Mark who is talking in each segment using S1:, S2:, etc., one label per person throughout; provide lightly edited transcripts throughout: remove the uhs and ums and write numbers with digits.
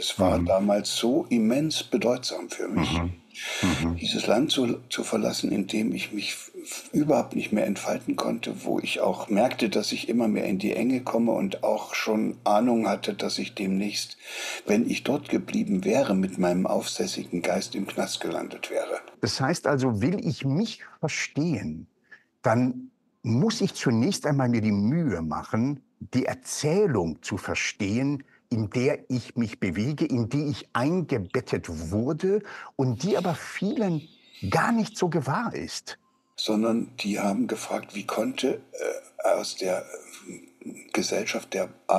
S1: Es war
S2: Mhm.
S1: damals so immens bedeutsam für mich,
S2: Mhm. Mhm.
S1: dieses Land zu verlassen, in dem ich mich überhaupt nicht mehr entfalten konnte, wo ich auch merkte, dass ich immer mehr in die Enge komme und auch schon Ahnung hatte, dass ich demnächst, wenn ich dort geblieben wäre, mit meinem aufsässigen Geist im Knast gelandet wäre.
S2: Das heißt also, will ich mich verstehen, dann muss ich zunächst einmal mir die Mühe machen, die Erzählung zu verstehen, in der ich mich bewege, in die ich eingebettet wurde und die aber vielen gar nicht so gewahr ist.
S1: Sondern die haben gefragt, wie konnte aus der Gesellschaft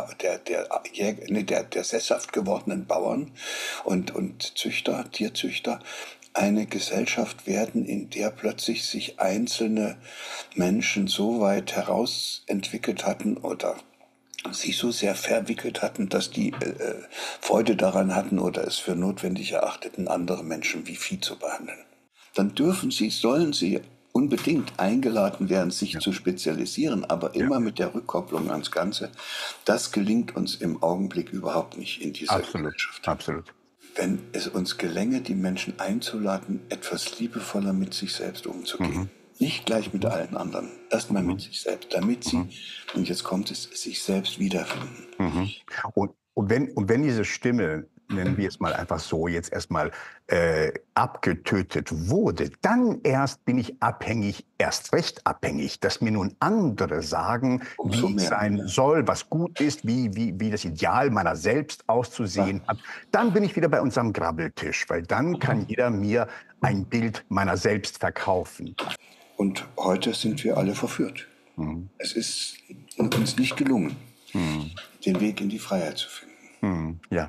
S1: der sesshaft gewordenen Bauern und Züchter, Tierzüchter, eine Gesellschaft werden, in der plötzlich sich einzelne Menschen so weit herausentwickelt hatten oder sich so sehr verwickelt hatten, dass die Freude daran hatten oder es für notwendig erachteten, andere Menschen wie Vieh zu behandeln. Dann sollen sie unbedingt eingeladen werden, sich
S2: Ja,
S1: zu spezialisieren, aber
S2: ja,
S1: immer mit der Rückkopplung ans Ganze. Das gelingt uns im Augenblick überhaupt nicht in dieser
S2: absolut,
S1: Gesellschaft.
S2: absolut.
S1: Wenn es uns gelänge, die Menschen einzuladen, etwas liebevoller mit sich selbst umzugehen.
S2: Mhm.
S1: Nicht gleich mit
S2: Mhm.
S1: allen anderen, erstmal mit
S2: Mhm.
S1: sich selbst, damit sie,
S2: Mhm.
S1: und jetzt kommt es, sich selbst wiederfinden.
S2: Mhm. Und wenn diese Stimme, nennen wir es mal einfach so, jetzt erstmal abgetötet wurde, dann erst bin ich abhängig, erst recht abhängig, dass mir nun andere sagen,
S1: Umso
S2: wie ich
S1: mehr.
S2: sein soll, was gut ist, wie das Ideal meiner selbst
S1: Ja.
S2: auszusehen hat. Dann bin ich wieder bei unserem Grabbeltisch, weil dann kann jeder mir ein Bild meiner selbst verkaufen.
S1: Und heute sind wir alle verführt.
S2: Mhm.
S1: Es ist uns nicht gelungen,
S2: Mhm.
S1: den Weg in die Freiheit zu finden.
S2: Mhm. Ja.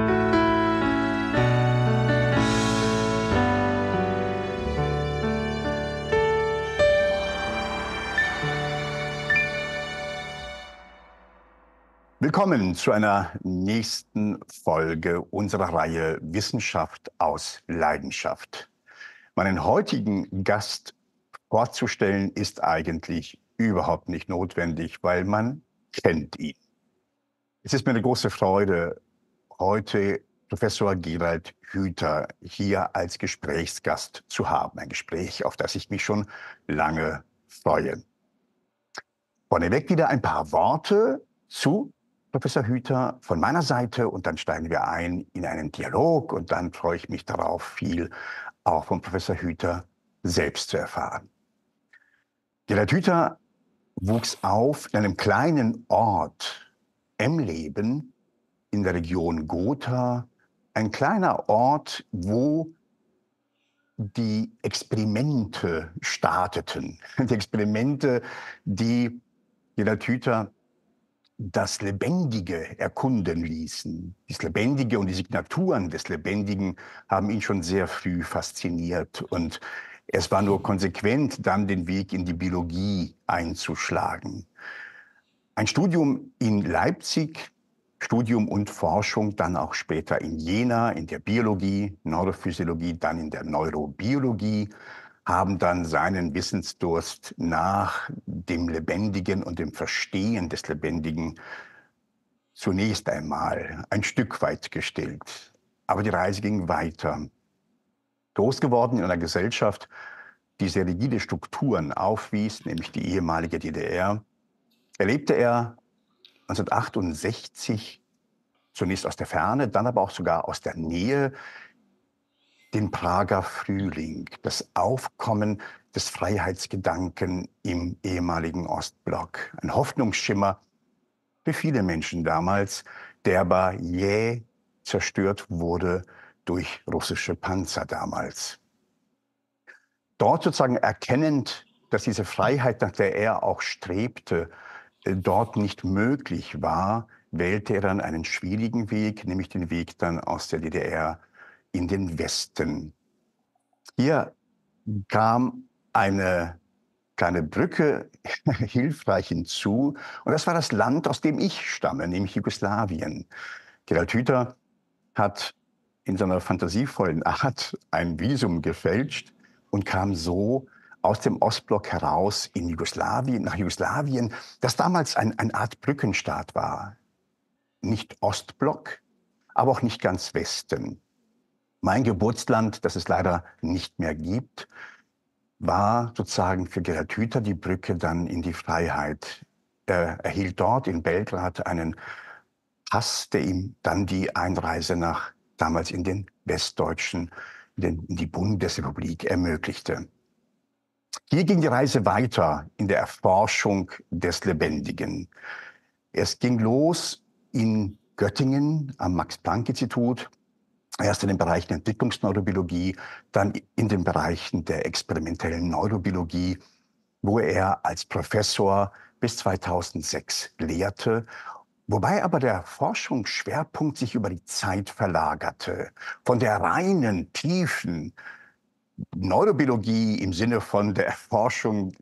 S2: Willkommen zu einer nächsten Folge unserer Reihe Wissenschaft aus Leidenschaft. Meinen heutigen Gast vorzustellen ist eigentlich überhaupt nicht notwendig, weil man kennt ihn. Es ist mir eine große Freude, heute Professor Gerald Hüther hier als Gesprächsgast zu haben. Ein Gespräch, auf das ich mich schon lange freue. Vorneweg wieder ein paar Worte zu Professor Hüther von meiner Seite und dann steigen wir ein in einen Dialog und dann freue ich mich darauf, viel auch von Professor Hüther selbst zu erfahren. Gerald Hüther wuchs auf in einem kleinen Ort Emleben in der Region Gotha, ein kleiner Ort, wo die Experimente starteten. Die Experimente, die Gerald Hüther das Lebendige erkunden ließen. Das Lebendige und die Signaturen des Lebendigen haben ihn schon sehr früh fasziniert. Und es war nur konsequent, dann den Weg in die Biologie einzuschlagen. Ein Studium in Leipzig, Studium und Forschung, dann auch später in Jena in der Biologie, Neurophysiologie, dann in der Neurobiologie, haben dann seinen Wissensdurst nach dem Lebendigen und dem Verstehen des Lebendigen zunächst einmal ein Stück weit gestillt. Aber die Reise ging weiter. Groß geworden in einer Gesellschaft, die sehr rigide Strukturen aufwies, nämlich die ehemalige DDR, erlebte er 1968 zunächst aus der Ferne, dann aber auch sogar aus der Nähe den Prager Frühling, das Aufkommen des Freiheitsgedanken im ehemaligen Ostblock. Ein Hoffnungsschimmer für viele Menschen damals, der aber jäh zerstört wurde durch russische Panzer damals. Dort sozusagen erkennend, dass diese Freiheit, nach der er auch strebte, dort nicht möglich war, wählte er dann einen schwierigen Weg, nämlich den Weg dann aus der DDR in den Westen. Hier kam eine kleine Brücke hilfreich hinzu. Und das war das Land, aus dem ich stamme, nämlich Jugoslawien. Gerald Hüther hat in seiner fantasievollen Art ein Visum gefälscht und kam so aus dem Ostblock heraus in Jugoslawien, nach Jugoslawien, das damals eine Art Brückenstaat war. Nicht Ostblock, aber auch nicht ganz Westen. Mein Geburtsland, das es leider nicht mehr gibt, war sozusagen für Gerhard Hüther die Brücke dann in die Freiheit. Er erhielt dort in Belgrad einen Pass, der ihm dann die Einreise nach damals in den westdeutschen, in die Bundesrepublik ermöglichte. Hier ging die Reise weiter in der Erforschung des Lebendigen. Es ging los in Göttingen am Max-Planck-Institut, erst in den Bereichen Entwicklungsneurobiologie, dann in den Bereichen der experimentellen Neurobiologie, wo er als Professor bis 2006 lehrte, wobei aber der Forschungsschwerpunkt sich über die Zeit verlagerte. Von der reinen, tiefen Neurobiologie im Sinne von der Erforschung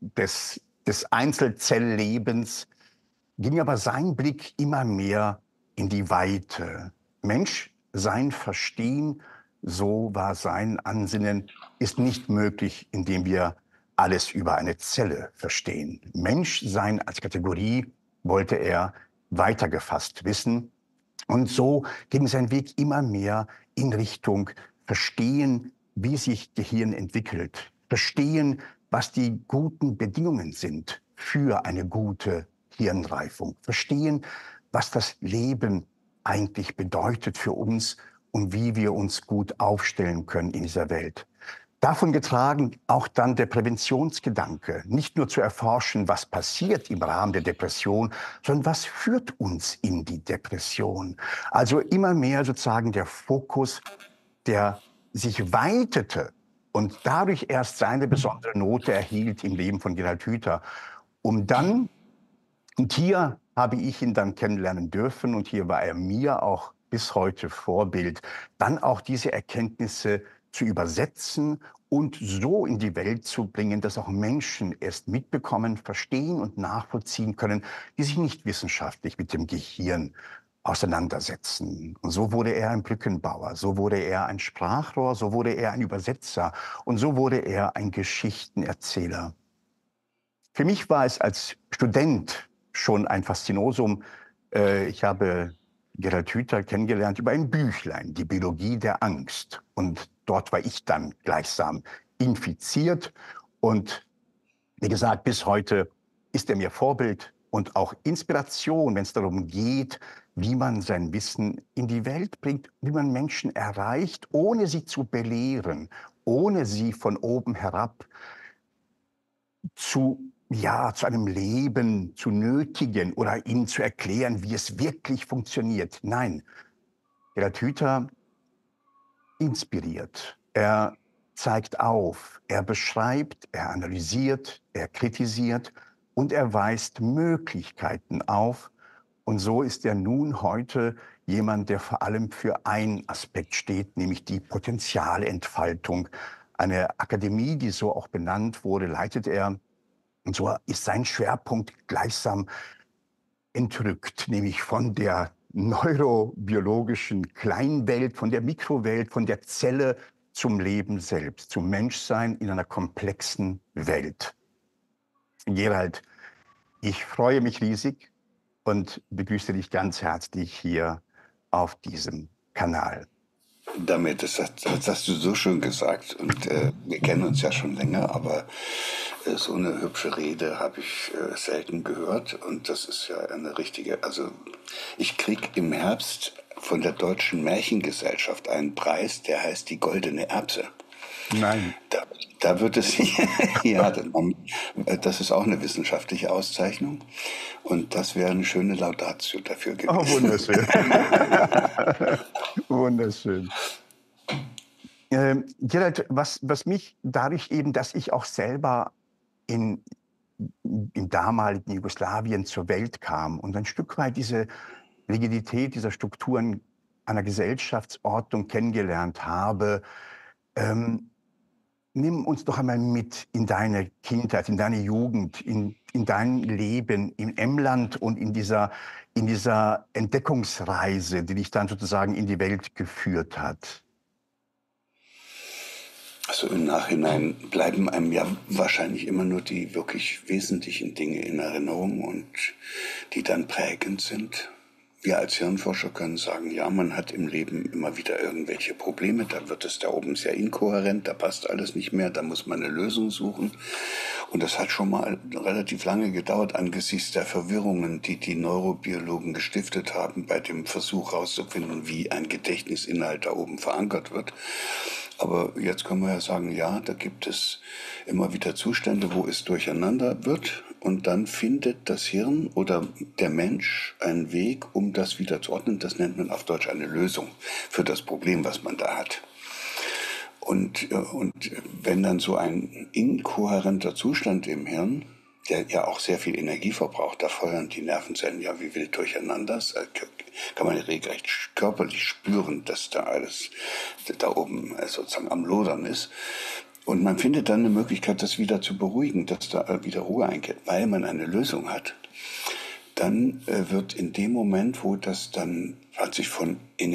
S2: des Einzelzelllebens ging aber sein Blick immer mehr in die Weite. Mensch, sein Verstehen, so war sein Ansinnen, ist nicht möglich, indem wir alles über eine Zelle verstehen. Menschsein als Kategorie wollte er weitergefasst wissen. Und so ging sein Weg immer mehr in Richtung Verstehen, wie sich Gehirn entwickelt. Verstehen, was die guten Bedingungen sind für eine gute Hirnreifung. Verstehen, was das Leben eigentlich bedeutet für uns und wie wir uns gut aufstellen können in dieser Welt. Davon getragen auch dann der Präventionsgedanke, nicht nur zu erforschen, was passiert im Rahmen der Depression, sondern was führt uns in die Depression. Also immer mehr sozusagen der Fokus, der sich weitete und dadurch erst seine besondere Note erhielt im Leben von Gerhard Hüther, um dann, und hier habe ich ihn dann kennenlernen dürfen und hier war er mir auch bis heute Vorbild, dann auch diese Erkenntnisse zu übersetzen und so in die Welt zu bringen, dass auch Menschen erst mitbekommen, verstehen und nachvollziehen können, die sich nicht wissenschaftlich mit dem Gehirn auseinandersetzen. Und so wurde er ein Brückenbauer, so wurde er ein Sprachrohr, so wurde er ein Übersetzer und so wurde er ein Geschichtenerzähler. Für mich war es als Student schon ein Faszinosum. Ich habe Gerhard Hüther kennengelernt über ein Büchlein, Die Biologie der Angst. Und dort war ich dann gleichsam infiziert. Und wie gesagt, bis heute ist er mir Vorbild und auch Inspiration, wenn es darum geht, wie man sein Wissen in die Welt bringt, wie man Menschen erreicht, ohne sie zu belehren, ohne sie von oben herab zu einem Leben zu nötigen oder ihnen zu erklären, wie es wirklich funktioniert. Nein, Gerhard Hüther inspiriert. Er zeigt auf, er beschreibt, er analysiert, er kritisiert und er weist Möglichkeiten auf. Und so ist er nun heute jemand, der vor allem für einen Aspekt steht, nämlich die Potenzialentfaltung. Eine Akademie, die so auch benannt wurde, leitet er. Und so ist sein Schwerpunkt gleichsam entrückt, nämlich von der neurobiologischen Kleinwelt, von der Mikrowelt, von der Zelle zum Leben selbst, zum Menschsein in einer komplexen Welt. Gerald, ich freue mich riesig und begrüße dich ganz herzlich hier auf diesem Kanal.
S1: Das hast du so schön gesagt. Und wir kennen uns ja schon länger, aber so eine hübsche Rede habe ich selten gehört. Und das ist ja eine richtige. Also, ich krieg im Herbst von der Deutschen Märchengesellschaft einen Preis, der heißt die Goldene Erbse.
S2: Nein.
S1: Da wird es, ja, das ist auch eine wissenschaftliche Auszeichnung. Und das wäre eine schöne Laudatio dafür
S2: Oh,
S1: gewesen.
S2: wunderschön. Wunderschön. Gerald, was mich dadurch eben, dass ich auch selber im damaligen Jugoslawien zur Welt kam und ein Stück weit diese Rigidität dieser Strukturen einer Gesellschaftsordnung kennengelernt habe, ähm, nimm uns doch einmal mit in deine Kindheit, in deine Jugend, in dein Leben im Emland und in dieser Entdeckungsreise, die dich dann sozusagen in die Welt geführt hat.
S1: Also im Nachhinein bleiben einem ja wahrscheinlich immer nur die wirklich wesentlichen Dinge in Erinnerung und die dann prägend sind. wir als Hirnforscher können sagen, ja, man hat im Leben immer wieder irgendwelche Probleme, da wird es da oben sehr inkohärent, da passt alles nicht mehr, da muss man eine Lösung suchen. Und das hat schon mal relativ lange gedauert angesichts der Verwirrungen, die die Neurobiologen gestiftet haben bei dem Versuch herauszufinden, wie ein Gedächtnisinhalt da oben verankert wird. Aber jetzt können wir ja sagen, ja, da gibt es immer wieder Zustände, wo es durcheinander wird und dann findet das Hirn oder der Mensch einen Weg, um das wieder zu ordnen. Das nennt man auf Deutsch eine Lösung für das Problem, was man da hat. Und wenn dann so ein inkohärenter Zustand im Hirn, der ja auch sehr viel Energie verbraucht, da feuern die Nervenzellen ja wie wild durcheinander, das kann man regelrecht körperlich spüren, dass da alles da oben sozusagen am Lodern ist. Und man findet dann eine Möglichkeit, das wieder zu beruhigen, dass da wieder Ruhe einkehrt, weil man eine Lösung hat. Dann wird in dem Moment, wo das dann plötzlich von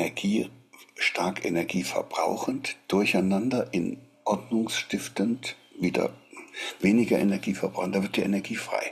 S1: stark energieverbrauchend, durcheinander in ordnungsstiftend, wieder weniger Energie verbrauchen, da wird die Energie frei.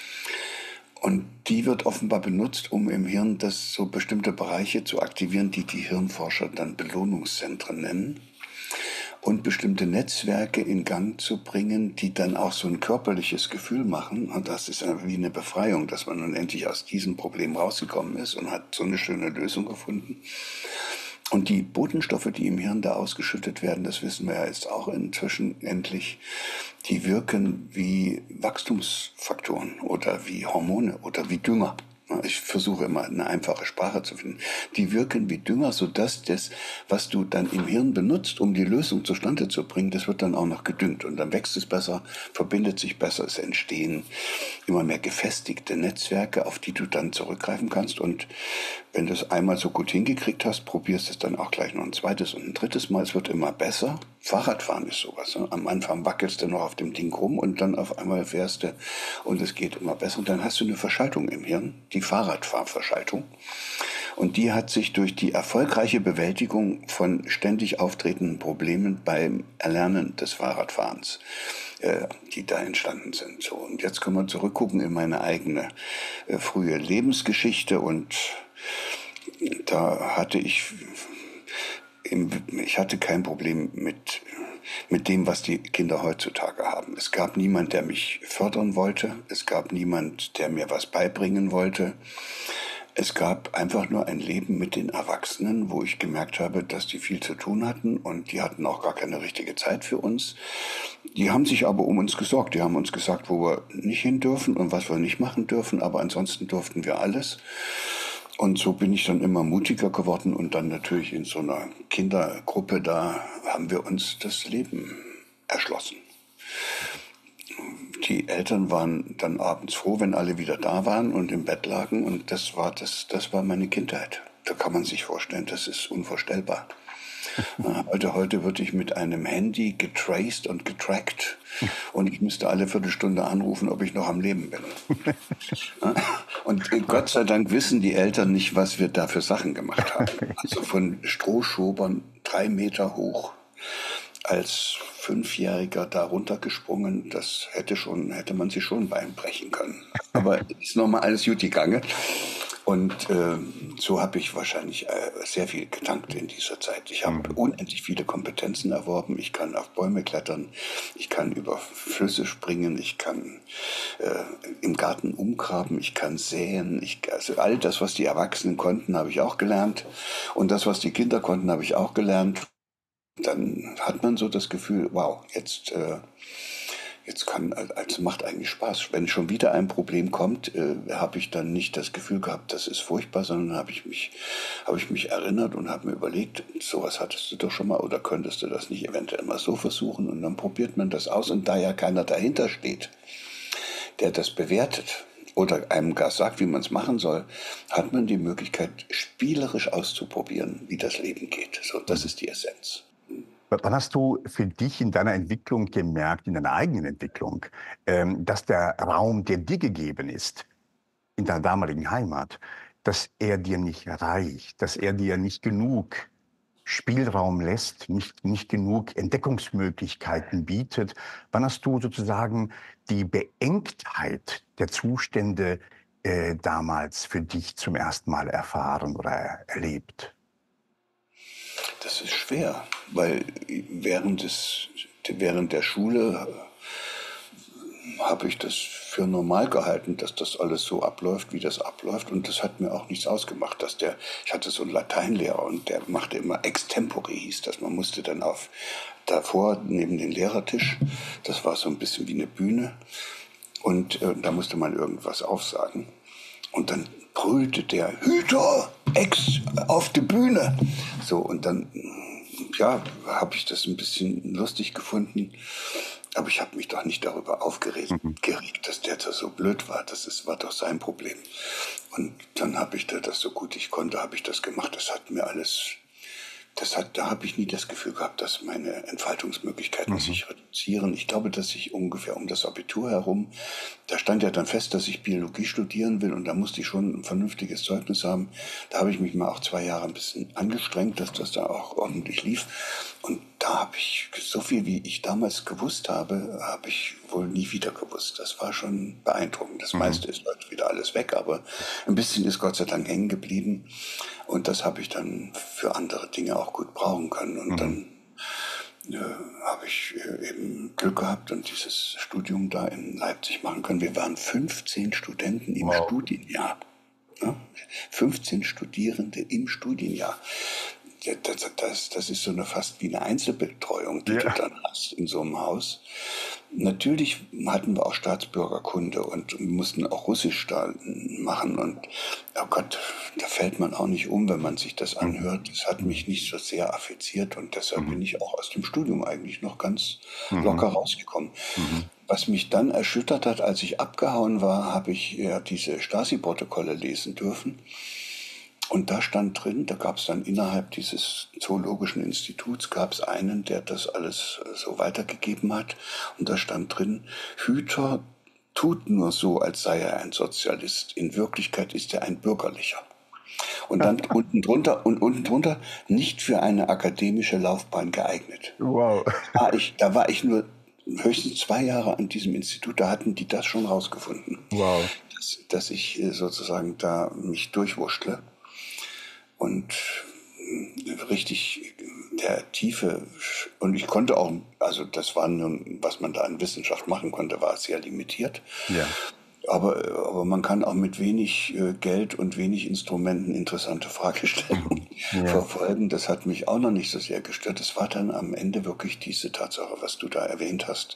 S1: Und die wird offenbar benutzt, um im Hirn so bestimmte Bereiche zu aktivieren, die die Hirnforscher dann Belohnungszentren nennen. Und bestimmte Netzwerke in Gang zu bringen, die dann auch so ein körperliches Gefühl machen. Und das ist wie eine Befreiung, dass man nun endlich aus diesem Problem rausgekommen ist und hat so eine schöne Lösung gefunden. Und die Botenstoffe, die im Hirn da ausgeschüttet werden, das wissen wir ja jetzt auch inzwischen endlich, die wirken wie Wachstumsfaktoren oder wie Hormone oder wie Dünger. Ich versuche immer eine einfache Sprache zu finden. Die wirken wie Dünger, sodass das, was du dann im Hirn benutzt, um die Lösung zustande zu bringen, das wird dann auch noch gedüngt. Und dann wächst es besser, verbindet sich besser, es entstehen immer mehr gefestigte Netzwerke, auf die du dann zurückgreifen kannst. Und wenn du es einmal so gut hingekriegt hast, probierst es dann auch gleich noch ein zweites und ein drittes Mal. Es wird immer besser. Fahrradfahren ist sowas. Ne? Am Anfang wackelst du noch auf dem Ding rum und dann auf einmal fährst du und es geht immer besser. Und dann hast du eine Verschaltung im Hirn, die Fahrradfahrverschaltung. Und die hat sich durch die erfolgreiche Bewältigung von ständig auftretenden Problemen beim Erlernen des Fahrradfahrens, die da entstanden sind. So, und jetzt können wir zurückgucken in meine eigene frühe Lebensgeschichte und da hatte ich hatte kein Problem mit dem, was die Kinder heutzutage haben. Es gab niemand, der mich fördern wollte. Es gab niemand, der mir was beibringen wollte. Es gab einfach nur ein Leben mit den Erwachsenen, wo ich gemerkt habe, dass die viel zu tun hatten und die hatten auch gar keine richtige Zeit für uns. Die haben sich aber um uns gesorgt. Die haben uns gesagt, wo wir nicht hin dürfen und was wir nicht machen dürfen, aber ansonsten durften wir alles. Und so bin ich dann immer mutiger geworden und dann natürlich in so einer Kindergruppe, da haben wir uns das Leben erschlossen. Die Eltern waren dann abends froh, wenn alle wieder da waren und im Bett lagen und das war meine Kindheit. Da kann man sich vorstellen, das ist unvorstellbar. Heute würde ich mit einem Handy getraced und getrackt und ich müsste alle Viertelstunde anrufen, ob ich noch am Leben bin. Und Gott sei Dank wissen die Eltern nicht, was wir da für Sachen gemacht haben. Also von Strohschobern 3 Meter hoch als Fünfjähriger da runtergesprungen, das hätte man sich schon Bein brechen können. Aber ist nochmal alles gut gegangen. Und so habe ich wahrscheinlich sehr viel getankt in dieser Zeit. Ich habe unendlich viele Kompetenzen erworben. Ich kann auf Bäume klettern, ich kann über Flüsse springen, ich kann im Garten umgraben, ich kann säen. Also all das, was die Erwachsenen konnten, habe ich auch gelernt. Und das, was die Kinder konnten, habe ich auch gelernt. Dann hat man so das Gefühl, wow, jetzt macht eigentlich Spaß. Wenn schon wieder ein Problem kommt, habe ich dann nicht das Gefühl gehabt, das ist furchtbar, sondern habe ich mich erinnert und habe mir überlegt, sowas hattest du doch schon mal oder könntest du das nicht eventuell mal so versuchen und dann probiert man das aus und da ja keiner dahinter steht, der das bewertet oder einem gar sagt, wie man es machen soll, hat man die Möglichkeit, spielerisch auszuprobieren, wie das Leben geht. So, das ist die Essenz.
S2: Wann hast du für dich in deiner Entwicklung gemerkt, in deiner eigenen Entwicklung, dass der Raum, der dir gegeben ist, in deiner damaligen Heimat, dass er dir nicht reicht, dass er dir nicht genug Spielraum lässt, nicht genug Entdeckungsmöglichkeiten bietet? Wann hast du sozusagen die Beengtheit der Zustände damals für dich zum ersten Mal erfahren oder erlebt?
S1: Das ist schwer, weil während der Schule habe ich das für normal gehalten, dass das alles so abläuft, wie das abläuft. Und das hat mir auch nichts ausgemacht. Ich hatte so einen Lateinlehrer und der machte immer Extempore, hieß das. Man musste dann davor neben den Lehrertisch, das war so ein bisschen wie eine Bühne, und da musste man irgendwas aufsagen. Und dann brüllte der Hüter, Ex, auf die Bühne. So, und dann, ja, habe ich das ein bisschen lustig gefunden. Aber ich habe mich doch nicht darüber aufgeregt, dass der da so blöd war. War doch sein Problem. Und dann habe ich das so gut ich konnte, habe ich das gemacht. Da habe ich nie das Gefühl gehabt, dass meine Entfaltungsmöglichkeiten sich reduzieren. Ich glaube, dass ich ungefähr um das Abitur herum, da stand ja dann fest, dass ich Biologie studieren will und da musste ich schon ein vernünftiges Zeugnis haben. Da habe ich mich mal auch 2 Jahre ein bisschen angestrengt, dass das da auch ordentlich lief. Und da habe ich so viel, wie ich damals gewusst habe, habe ich wohl nie wieder gewusst. Das war schon beeindruckend. Das meiste ist heute wieder alles weg, aber ein bisschen ist Gott sei Dank hängen geblieben. Und das habe ich dann für andere Dinge auch gut brauchen können. Und dann habe ich eben Glück gehabt und dieses Studium da in Leipzig machen können. Wir waren 15 Studenten im Studienjahr. Ja? 15 Studierende im Studienjahr. Ja, das ist so fast wie eine Einzelbetreuung, die du dann hast in so einem Haus. Natürlich hatten wir auch Staatsbürgerkunde und mussten auch Russisch da machen. Und oh Gott, da fällt man auch nicht um, wenn man sich das anhört. Das hat mich nicht so sehr affiziert und deshalb bin ich auch aus dem Studium eigentlich noch ganz locker rausgekommen. Was mich dann erschüttert hat, als ich abgehauen war, habe ich ja diese Stasi-Protokolle lesen dürfen. Und da stand drin, da gab es dann innerhalb dieses Zoologischen Instituts, gab es einen, der das alles so weitergegeben hat. Und da stand drin, Hüter tut nur so, als sei er ein Sozialist. In Wirklichkeit ist er ein Bürgerlicher. Und dann unten drunter, nicht für eine akademische Laufbahn geeignet.
S2: Wow.
S1: Da war ich nur höchstens 2 Jahre an diesem Institut, da hatten die das schon rausgefunden.
S2: Wow.
S1: Dass ich sozusagen da mich durchwurschtle. Und richtig der Tiefe, und ich konnte auch, also das war nun, was man da in Wissenschaft machen konnte, war sehr limitiert.
S2: Ja.
S1: Aber man kann auch mit wenig Geld und wenig Instrumenten interessante Fragestellungen verfolgen. Das hat mich auch noch nicht so sehr gestört. Es war dann am Ende wirklich diese Tatsache, was du da erwähnt hast,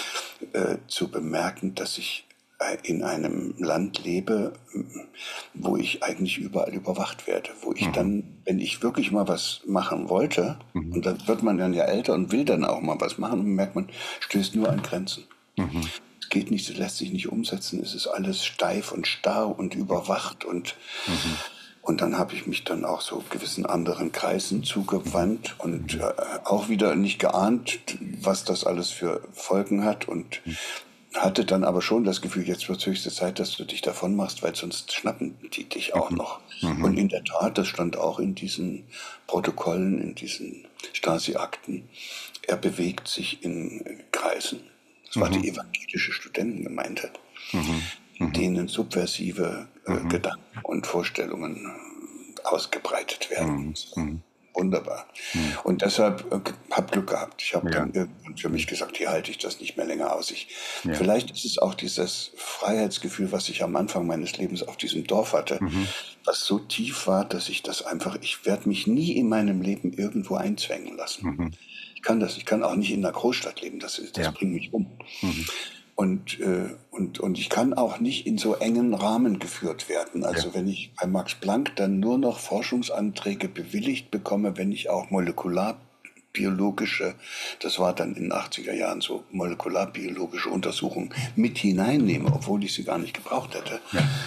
S1: zu bemerken, dass ich in einem Land lebe, wo ich eigentlich überall überwacht werde, wo ich dann, wenn ich wirklich mal was machen wollte, und dann wird man dann ja älter und will dann auch mal was machen, und merkt man, stößt nur an Grenzen. Es geht nicht, es lässt sich nicht umsetzen, es ist alles steif und starr und überwacht und dann habe ich mich dann auch so gewissen anderen Kreisen zugewandt und auch wieder nicht geahnt, was das alles für Folgen hat und hatte dann aber schon das Gefühl, jetzt wird es höchste Zeit, dass du dich davon machst, weil sonst schnappen die dich auch noch. Und in der Tat, das stand auch in diesen Protokollen, in diesen Stasi-Akten, er bewegt sich in Kreisen. Das war die evangelische Studentengemeinde, in denen subversive Gedanken und Vorstellungen ausgebreitet werden. Wunderbar. Und deshalb habe Glück gehabt. Ich habe dann irgendwann für mich gesagt, hier halte ich das nicht mehr länger aus. Vielleicht ist es auch dieses Freiheitsgefühl, was ich am Anfang meines Lebens auf diesem Dorf hatte, was so tief war, dass ich werde mich nie in meinem Leben irgendwo einzwängen lassen. Ich kann auch nicht in einer Großstadt leben, das bringt mich um. Und ich kann auch nicht in so engen Rahmen geführt werden. Also wenn ich bei Max Planck dann nur noch Forschungsanträge bewilligt bekomme, wenn ich auch molekularbiologische, das war dann in den 80er Jahren so, molekularbiologische Untersuchungen mit hineinnehme, obwohl ich sie gar nicht gebraucht hätte,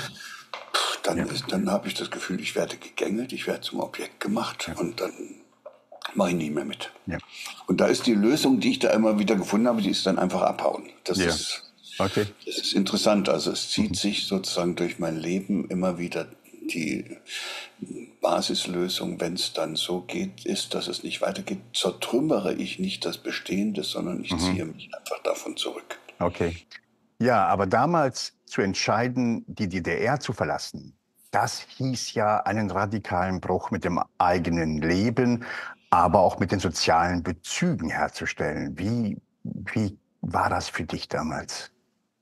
S1: dann habe ich das Gefühl, ich werde gegängelt, ich werde zum Objekt gemacht und dann mache ich nie mehr mit. Und da ist die Lösung, die ich da immer wieder gefunden habe, die ist dann einfach abhauen. Das ist interessant. Also es zieht sich sozusagen durch mein Leben immer wieder die Basislösung, wenn es dann so geht, ist, dass es nicht weitergeht, zertrümmere ich nicht das Bestehende, sondern ich ziehe mich einfach davon zurück.
S2: Okay. Ja, aber damals zu entscheiden, die DDR zu verlassen, das hieß ja einen radikalen Bruch mit dem eigenen Leben, aber auch mit den sozialen Bezügen herzustellen. Wie war das für dich damals?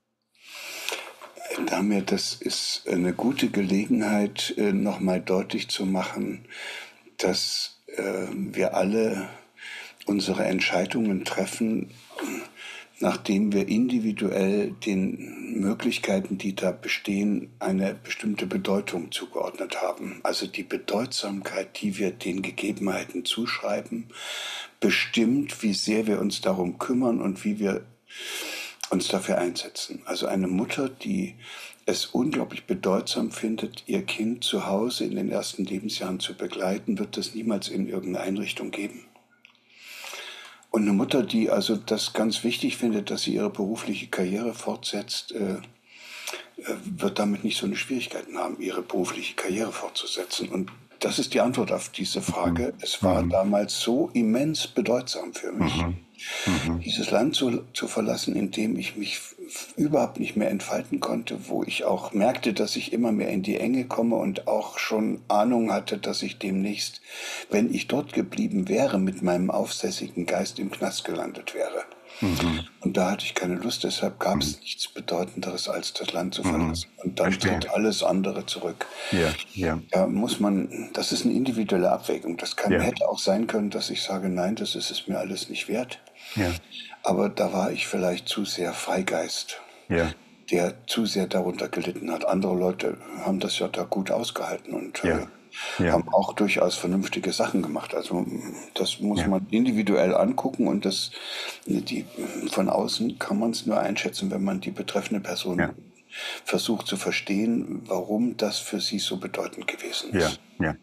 S1: Damir, das ist eine gute Gelegenheit, nochmal deutlich zu machen, dass wir alle unsere Entscheidungen treffen, nachdem wir individuell den Möglichkeiten, die da bestehen, eine bestimmte Bedeutung zugeordnet haben. Also die Bedeutsamkeit, die wir den Gegebenheiten zuschreiben, bestimmt, wie sehr wir uns darum kümmern und wie wir uns dafür einsetzen. Also eine Mutter, die es unglaublich bedeutsam findet, ihr Kind zu Hause in den ersten Lebensjahren zu begleiten, wird es niemals in irgendeine Einrichtung geben. Und eine Mutter, die also das ganz wichtig findet, dass sie ihre berufliche Karriere fortsetzt, wird damit nicht so eine Schwierigkeiten haben, ihre berufliche Karriere fortzusetzen. Und das ist die Antwort auf diese Frage. Es war damals so immens bedeutsam für mich, dieses Land zu verlassen, in dem ich mich überhaupt nicht mehr entfalten konnte, wo ich auch merkte, dass ich immer mehr in die Enge komme und auch schon Ahnung hatte, dass ich demnächst, wenn ich dort geblieben wäre, mit meinem aufsässigen Geist im Knast gelandet wäre. Und da hatte ich keine Lust, deshalb gab es nichts Bedeutenderes, als das Land zu verlassen. Und dann tritt alles andere zurück.
S2: Ja.
S1: Da muss man, das ist eine individuelle Abwägung. Das hätte auch sein können, dass ich sage, nein, das ist es mir alles nicht wert.
S2: Ja.
S1: Aber da war ich vielleicht zu sehr Freigeist,
S2: Ja.
S1: der zu sehr darunter gelitten hat. Andere Leute haben das ja da gut ausgehalten und haben auch durchaus vernünftige Sachen gemacht. Also das muss man individuell angucken und von außen kann man es nur einschätzen, wenn man die betreffende Person versucht zu verstehen, warum das für sie so bedeutend gewesen ist.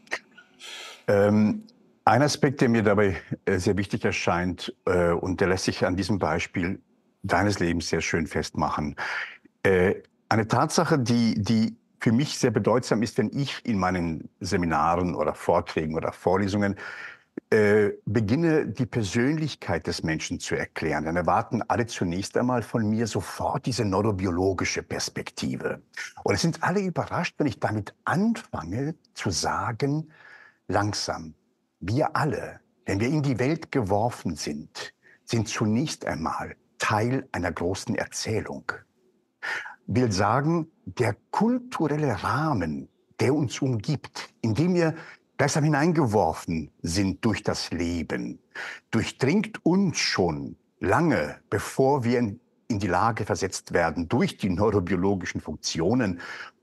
S2: Ein Aspekt, der mir dabei sehr wichtig erscheint, und der lässt sich an diesem Beispiel deines Lebens sehr schön festmachen. Eine Tatsache, die für mich sehr bedeutsam ist, wenn ich in meinen Seminaren oder Vorträgen oder Vorlesungen beginne, die Persönlichkeit des Menschen zu erklären, dann erwarten alle zunächst einmal von mir sofort diese neurobiologische Perspektive. Und es sind alle überrascht, wenn ich damit anfange zu sagen, langsam, wir alle, wenn wir in die Welt geworfen sind zunächst einmal Teil einer großen Erzählung. Will sagen, der kulturelle Rahmen, der uns umgibt, in dem wir gleichsam hineingeworfen sind durch das Leben, durchdringt uns schon lange, bevor wir in die Lage versetzt werden, durch die neurobiologischen Funktionen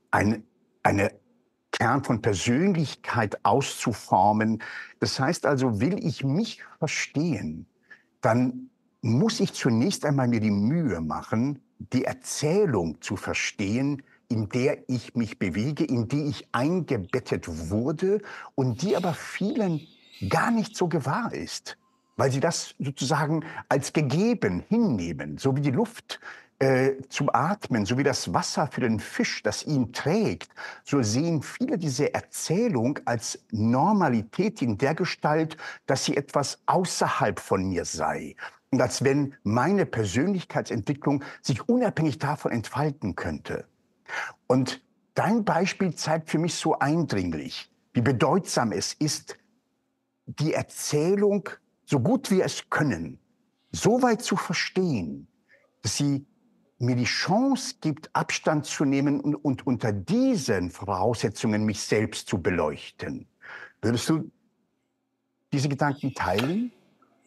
S2: eine Kern von Persönlichkeit auszuformen. Das heißt also, will ich mich verstehen, dann muss ich zunächst einmal mir die Mühe machen, die Erzählung zu verstehen, in der ich mich bewege, in die ich eingebettet wurde und die aber vielen gar nicht so gewahr ist, weil sie das sozusagen als gegeben hinnehmen, so wie die Luft zum Atmen, so wie das Wasser für den Fisch, das ihn trägt. So sehen viele diese Erzählung als Normalität in der Gestalt, dass sie etwas außerhalb von mir sei. Und als wenn meine Persönlichkeitsentwicklung sich unabhängig davon entfalten könnte. Und dein Beispiel zeigt für mich so eindringlich, wie bedeutsam es ist, die Erzählung, so gut wir es können, so weit zu verstehen, dass sie mir die Chance gibt, Abstand zu nehmen und unter diesen Voraussetzungen mich selbst zu beleuchten. Würdest du diese Gedanken teilen?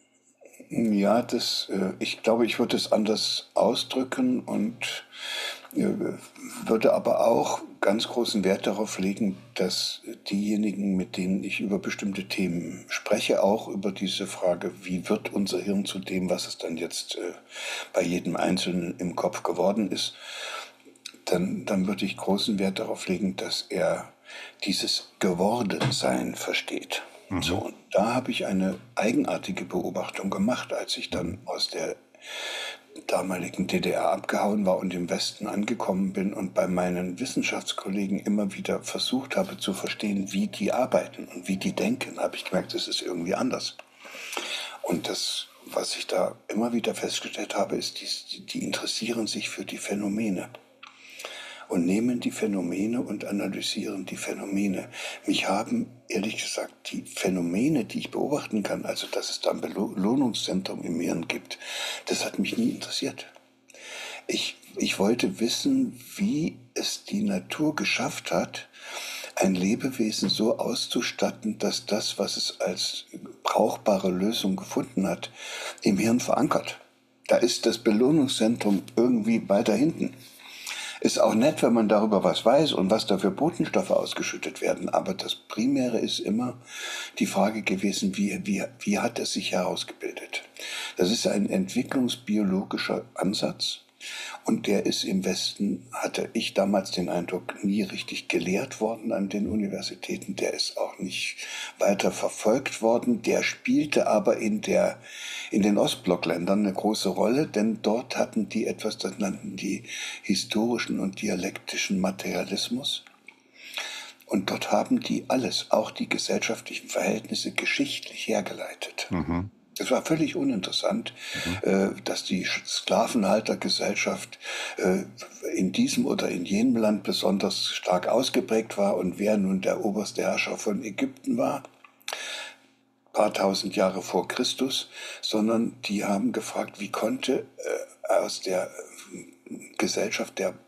S1: Ja, ich glaube, ich würde es anders ausdrücken und würde aber auch ganz großen Wert darauf legen, dass diejenigen, mit denen ich über bestimmte Themen spreche, auch über diese Frage, wie wird unser Hirn zu dem, was es dann jetzt bei jedem Einzelnen im Kopf geworden ist, dann würde ich großen Wert darauf legen, dass er dieses Gewordensein versteht. So, und da habe ich eine eigenartige Beobachtung gemacht, als ich dann aus der damaligen DDR abgehauen war und im Westen angekommen bin und bei meinen Wissenschaftskollegen immer wieder versucht habe zu verstehen, wie die arbeiten und wie die denken, habe ich gemerkt, das ist irgendwie anders. Und das, was ich da immer wieder festgestellt habe, ist, die interessieren sich für die Phänomene. und nehmen die Phänomene und analysieren die Phänomene. Mich haben, ehrlich gesagt, die Phänomene, die ich beobachten kann, also dass es da ein Belohnungszentrum im Hirn gibt, das hat mich nie interessiert. Ich wollte wissen, wie es die Natur geschafft hat, ein Lebewesen so auszustatten, dass das, was es als brauchbare Lösung gefunden hat, im Hirn verankert. Da ist das Belohnungszentrum irgendwie weiter hinten. Ist auch nett, wenn man darüber was weiß und was da für Botenstoffe ausgeschüttet werden. Aber das Primäre ist immer die Frage gewesen, wie hat es sich herausgebildet? Das ist ein entwicklungsbiologischer Ansatz. Und der ist im Westen, hatte ich damals den Eindruck, nie richtig gelehrt worden an den Universitäten. Der ist auch nicht weiter verfolgt worden. Der spielte aber in den Ostblockländern eine große Rolle, denn dort hatten die etwas, das nannten die historischen und dialektischen Materialismus. Und dort haben die alles, auch die gesellschaftlichen Verhältnisse, geschichtlich hergeleitet. Es war völlig uninteressant, dass die Sklavenhaltergesellschaft in diesem oder in jenem Land besonders stark ausgeprägt war und wer nun der oberste Herrscher von Ägypten war, paar tausend Jahre vor Christus, sondern die haben gefragt, wie konnte aus der Gesellschaft der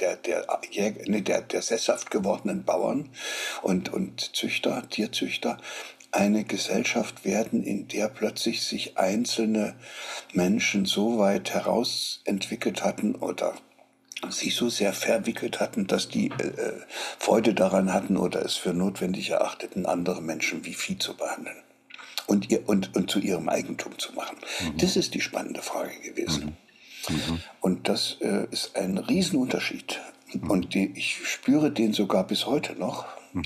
S1: sesshaft gewordenen Bauern und Züchter, Tierzüchter, eine Gesellschaft werden, in der plötzlich sich einzelne Menschen so weit herausentwickelt hatten oder sich so sehr verwickelt hatten, dass die Freude daran hatten oder es für notwendig erachteten, andere Menschen wie Vieh zu behandeln und zu ihrem Eigentum zu machen. Das ist die spannende Frage gewesen. Und das ist ein Riesenunterschied. Und ich spüre den sogar bis heute noch.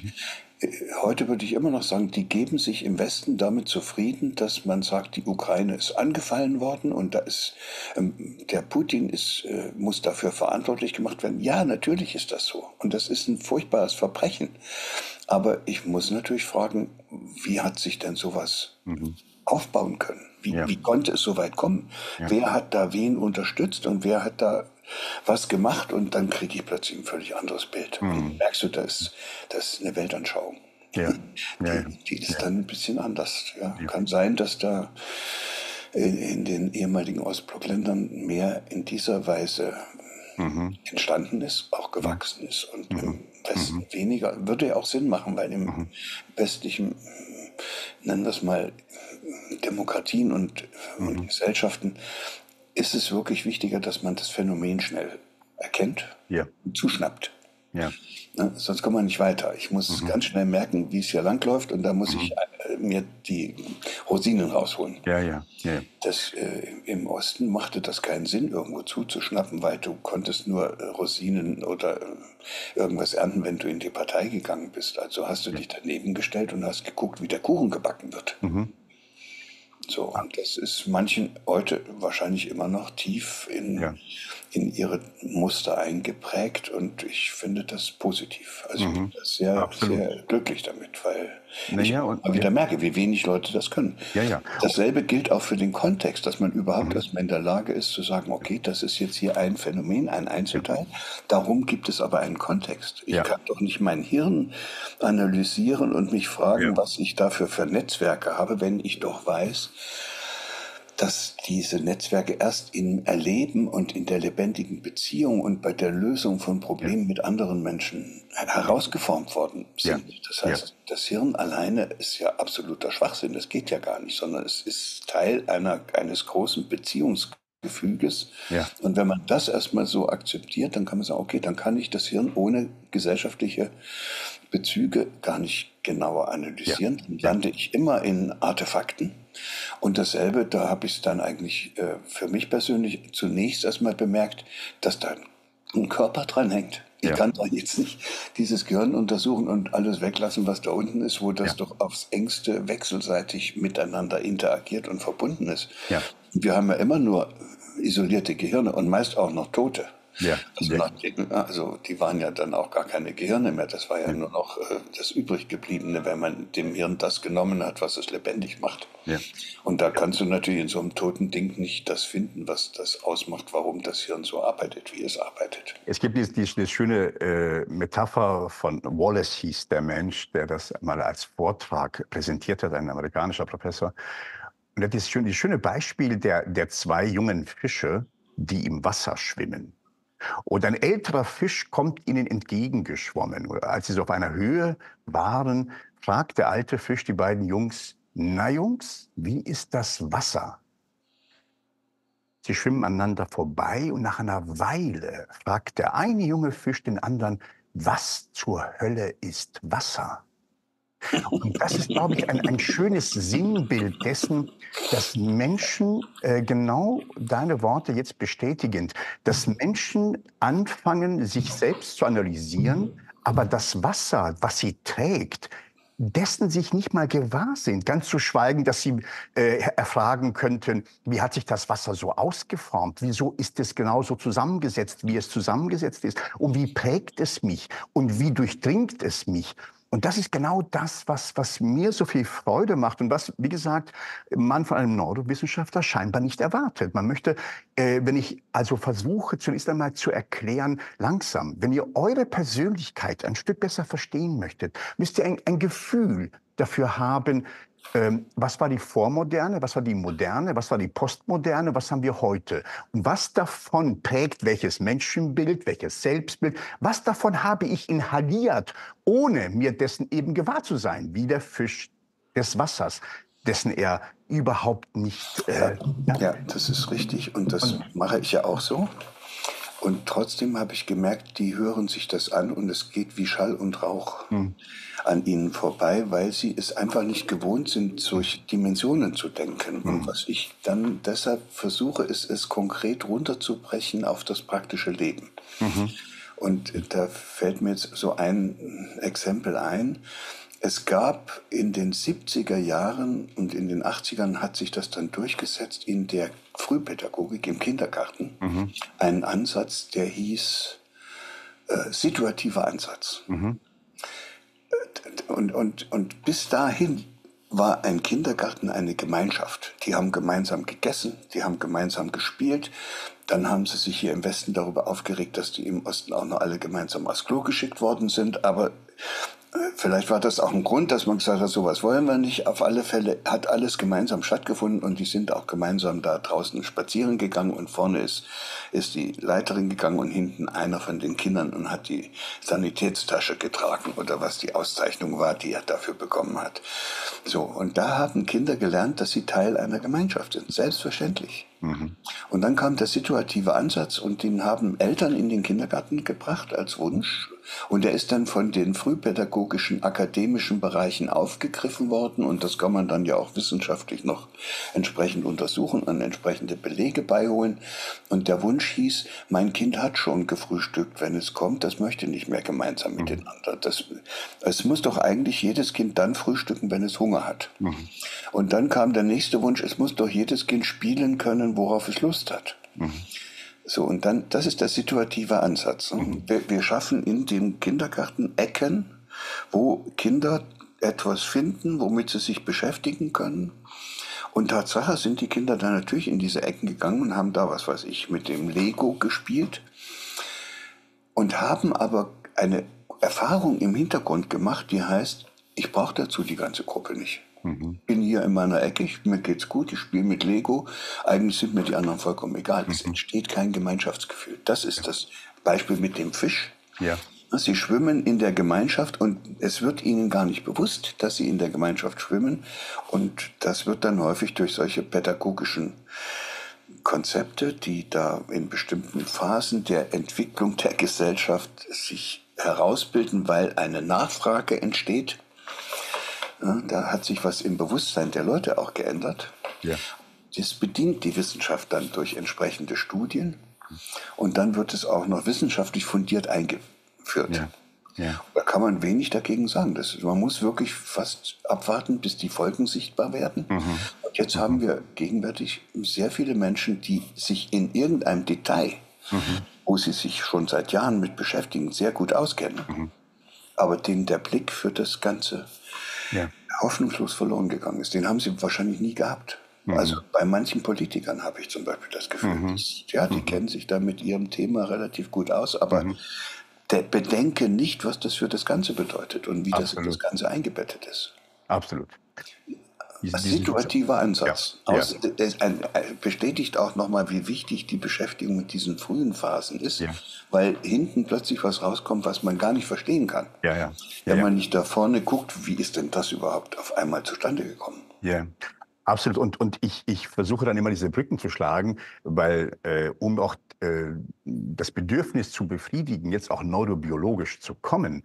S1: Heute würde ich immer noch sagen, die geben sich im Westen damit zufrieden, dass man sagt, die Ukraine ist angefallen worden und da ist der Putin muss dafür verantwortlich gemacht werden. Ja, natürlich ist das so. Und das ist ein furchtbares Verbrechen. Aber ich muss natürlich fragen, wie hat sich denn sowas aufbauen können? Wie konnte es so weit kommen? Ja. Wer hat da wen unterstützt und wer hat da was gemacht? Und dann kriege ich plötzlich ein völlig anderes Bild. Und merkst du, das ist eine Weltanschauung.
S2: Ja.
S1: Die ist dann ein bisschen anders. Ja. Kann sein, dass da in den ehemaligen Ostblockländern mehr in dieser Weise entstanden ist, auch gewachsen ist und im Westen weniger. Würde ja auch Sinn machen, weil im westlichen, nennen wir es mal, Demokratien und Gesellschaften ist es wirklich wichtiger, dass man das Phänomen schnell erkennt und zuschnappt.
S2: Ja.
S1: Ne? Sonst kommt man nicht weiter. Ich muss ganz schnell merken, wie es hier langläuft und da muss ich mir die Rosinen rausholen.
S2: Ja.
S1: Das, im Osten machte das keinen Sinn, irgendwo zuzuschnappen, weil du konntest nur Rosinen oder irgendwas ernten, wenn du in die Partei gegangen bist. Also hast du dich daneben gestellt und hast geguckt, wie der Kuchen gebacken wird. So, und das ist manchen heute wahrscheinlich immer noch tief in ihre Muster eingeprägt und ich finde das positiv. Also ich bin da sehr glücklich damit, weil ich mal wieder merke, wie wenig Leute das können. Dasselbe gilt auch für den Kontext, dass man überhaupt erstmal in der Lage ist zu sagen, okay, das ist jetzt hier ein Phänomen, ein Einzelteil, darum gibt es aber einen Kontext. Ich kann doch nicht mein Hirn analysieren und mich fragen, was ich dafür für Netzwerke habe, wenn ich doch weiß, dass diese Netzwerke erst im Erleben und in der lebendigen Beziehung und bei der Lösung von Problemen mit anderen Menschen herausgeformt worden sind. Das heißt, das Hirn alleine ist ja absoluter Schwachsinn, das geht ja gar nicht, sondern es ist Teil eines großen Beziehungsgefüges. Und wenn man das erstmal so akzeptiert, dann kann man sagen, okay, dann kann ich das Hirn ohne gesellschaftliche Bezüge gar nicht genauer analysieren. Dann lande ich immer in Artefakten. Und dasselbe, da habe ich es dann eigentlich für mich persönlich zunächst erstmal bemerkt, dass da ein Körper dran hängt. Ich kann doch jetzt nicht dieses Gehirn untersuchen und alles weglassen, was da unten ist, wo das doch aufs engste wechselseitig miteinander interagiert und verbunden ist. Wir haben ja immer nur isolierte Gehirne und meist auch noch tote.
S2: Ja, ja.
S1: Also die waren ja dann auch gar keine Gehirne mehr. Das war ja nur noch das Übriggebliebene, wenn man dem Hirn das genommen hat, was es lebendig macht.
S2: Ja.
S1: Und da kannst du natürlich in so einem toten Ding nicht das finden, was das ausmacht, warum das Hirn so arbeitet, wie es arbeitet.
S2: Es gibt diese schöne Metapher von Wallace, hieß der Mensch, der das mal als Vortrag präsentiert hat, ein amerikanischer Professor. Und er hat dieses schöne Beispiel der zwei jungen Fische, die im Wasser schwimmen. Und ein älterer Fisch kommt ihnen entgegengeschwommen. Als sie so auf einer Höhe waren, fragt der alte Fisch die beiden Jungs: Na Jungs, wie ist das Wasser? Sie schwimmen aneinander vorbei und nach einer Weile fragt der eine junge Fisch den anderen: Was zur Hölle ist Wasser? Und das ist, glaube ich, ein schönes Sinnbild dessen, dass Menschen, genau deine Worte jetzt bestätigend, dass Menschen anfangen, sich selbst zu analysieren, aber das Wasser, was sie trägt, dessen sich nicht mal gewahr sind. Ganz zu schweigen, dass sie erfragen könnten: Wie hat sich das Wasser so ausgeformt? Wieso ist es genauso zusammengesetzt, wie es zusammengesetzt ist? Und wie prägt es mich? Und wie durchdringt es mich? Und das ist genau das, was mir so viel Freude macht und was, wie gesagt, man von einem Neurowissenschaftler scheinbar nicht erwartet. Man möchte, wenn ich also versuche, zunächst einmal zu erklären, langsam, wenn ihr eure Persönlichkeit ein Stück besser verstehen möchtet, müsst ihr ein Gefühl dafür haben, was war die Vormoderne, was war die Moderne, was war die Postmoderne, was haben wir heute? Und was davon prägt welches Menschenbild, welches Selbstbild? Was davon habe ich inhaliert, ohne mir dessen eben gewahr zu sein, wie der Fisch des Wassers, dessen er überhaupt nicht...
S1: Ja, das ist richtig und das mache ich ja auch so. Und trotzdem habe ich gemerkt, die hören sich das an und es geht wie Schall und Rauch an ihnen vorbei, weil sie es einfach nicht gewohnt sind, durch Dimensionen zu denken. Und was ich dann deshalb versuche, ist, es konkret runterzubrechen auf das praktische Leben. Und da fällt mir jetzt so ein Exempel ein. Es gab in den 70er Jahren und in den 80ern hat sich das dann durchgesetzt in der Frühpädagogik im Kindergarten, einen Ansatz, der hieß situativer Ansatz. Und bis dahin war ein Kindergarten eine Gemeinschaft. Die haben gemeinsam gegessen, die haben gemeinsam gespielt. Dann haben sie sich hier im Westen darüber aufgeregt, dass die im Osten auch noch alle gemeinsam aufs Klo geschickt worden sind. Aber vielleicht war das auch ein Grund, dass man gesagt hat, sowas wollen wir nicht. Auf alle Fälle hat alles gemeinsam stattgefunden und die sind auch gemeinsam da draußen spazieren gegangen und vorne ist die Leiterin gegangen und hinten einer von den Kindern und hat die Sanitätstasche getragen oder was die Auszeichnung war, die er dafür bekommen hat. So, und da haben Kinder gelernt, dass sie Teil einer Gemeinschaft sind, selbstverständlich. Und dann kam der situative Ansatz und den haben Eltern in den Kindergarten gebracht als Wunsch. Und der ist dann von den frühpädagogischen, akademischen Bereichen aufgegriffen worden. Und das kann man dann ja auch wissenschaftlich noch entsprechend untersuchen und entsprechende Belege beiholen. Und der Wunsch hieß, mein Kind hat schon gefrühstückt, wenn es kommt. Das möchte nicht mehr gemeinsam mit den anderen. Es muss doch eigentlich jedes Kind dann frühstücken, wenn es Hunger hat. Und dann kam der nächste Wunsch, es muss doch jedes Kind spielen können, worauf es Lust hat. So, und dann, das ist der situative Ansatz. Wir schaffen in dem Kindergarten Ecken, wo Kinder etwas finden, womit sie sich beschäftigen können. Und Tatsache sind die Kinder dann natürlich in diese Ecken gegangen und haben da, was weiß ich, mit dem Lego gespielt und haben aber eine Erfahrung im Hintergrund gemacht, die heißt, ich brauche dazu die ganze Gruppe nicht. Ich bin hier in meiner Ecke, mir geht's gut, ich spiele mit Lego. Eigentlich sind mir die anderen vollkommen egal. Es entsteht kein Gemeinschaftsgefühl. Das ist das Beispiel mit dem Fisch.
S2: Ja.
S1: Sie schwimmen in der Gemeinschaft und es wird ihnen gar nicht bewusst, dass sie in der Gemeinschaft schwimmen. Und das wird dann häufig durch solche pädagogischen Konzepte, die da in bestimmten Phasen der Entwicklung der Gesellschaft sich herausbilden, weil eine Nachfrage entsteht. Ja, da hat sich was im Bewusstsein der Leute auch geändert.
S2: Ja.
S1: Das bedient die Wissenschaft dann durch entsprechende Studien und dann wird es auch noch wissenschaftlich fundiert eingeführt.
S2: Ja. Ja.
S1: Da kann man wenig dagegen sagen. Man muss wirklich fast abwarten, bis die Folgen sichtbar werden. Und jetzt haben wir gegenwärtig sehr viele Menschen, die sich in irgendeinem Detail wo sie sich schon seit Jahren mit beschäftigen, sehr gut auskennen, aber denen der Blick für das Ganze
S2: Ja.
S1: hoffnungslos verloren gegangen ist. Den haben sie wahrscheinlich nie gehabt. Also bei manchen Politikern habe ich zum Beispiel das Gefühl, die kennen sich da mit ihrem Thema relativ gut aus, aber bedenke nicht, was das für das Ganze bedeutet und wie das in das
S2: Absolut.
S1: Ganze eingebettet ist.
S2: Absolut.
S1: Ein situativer Ansatz.
S2: Ja.
S1: Bestätigt auch nochmal, wie wichtig die Beschäftigung mit diesen frühen Phasen ist,
S2: Ja.
S1: weil hinten plötzlich was rauskommt, was man gar nicht verstehen kann.
S2: Ja.
S1: Wenn man nicht da vorne guckt, wie ist denn das überhaupt auf einmal zustande gekommen?
S2: Ja, absolut. Und ich versuche dann immer diese Brücken zu schlagen, weil um auch das Bedürfnis zu befriedigen, jetzt auch neurobiologisch zu kommen,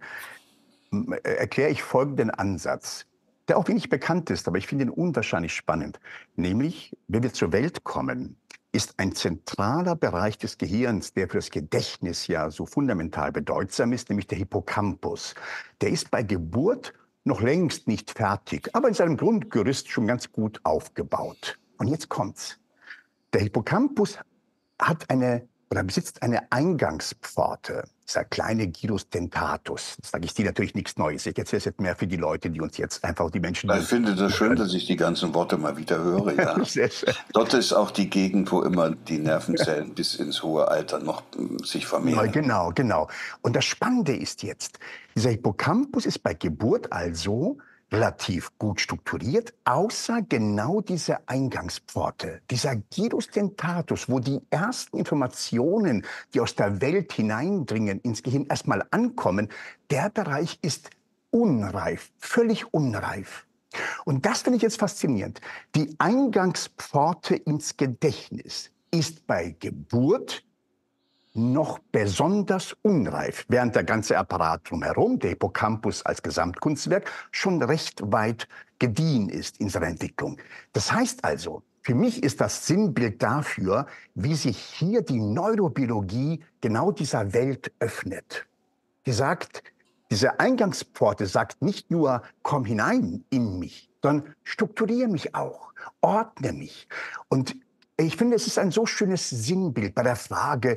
S2: erkläre ich folgenden Ansatz, der auch wenig bekannt ist, aber ich finde ihn unwahrscheinlich spannend. Nämlich, wenn wir zur Welt kommen, ist ein zentraler Bereich des Gehirns, der für das Gedächtnis ja so fundamental bedeutsam ist, nämlich der Hippocampus. Der ist bei Geburt noch längst nicht fertig, aber in seinem Grundgerüst schon ganz gut aufgebaut. Und jetzt kommt's. Der Hippocampus hat besitzt eine Eingangspforte, dieser kleine Gyrus dentatus. Das sage ich dir natürlich nichts Neues. Ich erzähle es jetzt mehr für die Leute, die uns jetzt einfach, die Menschen, die
S1: Ich finde das schön, dass ich die ganzen Worte mal wieder höre. Ja.
S2: Sehr schön.
S1: Dort ist auch die Gegend, wo immer die Nervenzellen bis ins hohe Alter noch sich vermehren.
S2: Genau. Und das Spannende ist jetzt, dieser Hippocampus ist bei Geburt also relativ gut strukturiert, außer genau diese Eingangspforte, dieser Gyrus dentatus, wo die ersten Informationen, die aus der Welt hineindringen, ins Gehirn erstmal ankommen. Der Bereich ist unreif, völlig unreif. Und das finde ich jetzt faszinierend. Die Eingangspforte ins Gedächtnis ist bei Geburt noch besonders unreif, während der ganze Apparat drumherum, der Hippocampus als Gesamtkunstwerk, schon recht weit gediehen ist in seiner Entwicklung. Das heißt also, für mich ist das Sinnbild dafür, wie sich hier die Neurobiologie genau dieser Welt öffnet. Die sagt, diese Eingangspforte sagt nicht nur, komm hinein in mich, sondern strukturiere mich auch, ordne mich. Und ich finde, es ist ein so schönes Sinnbild bei der Frage,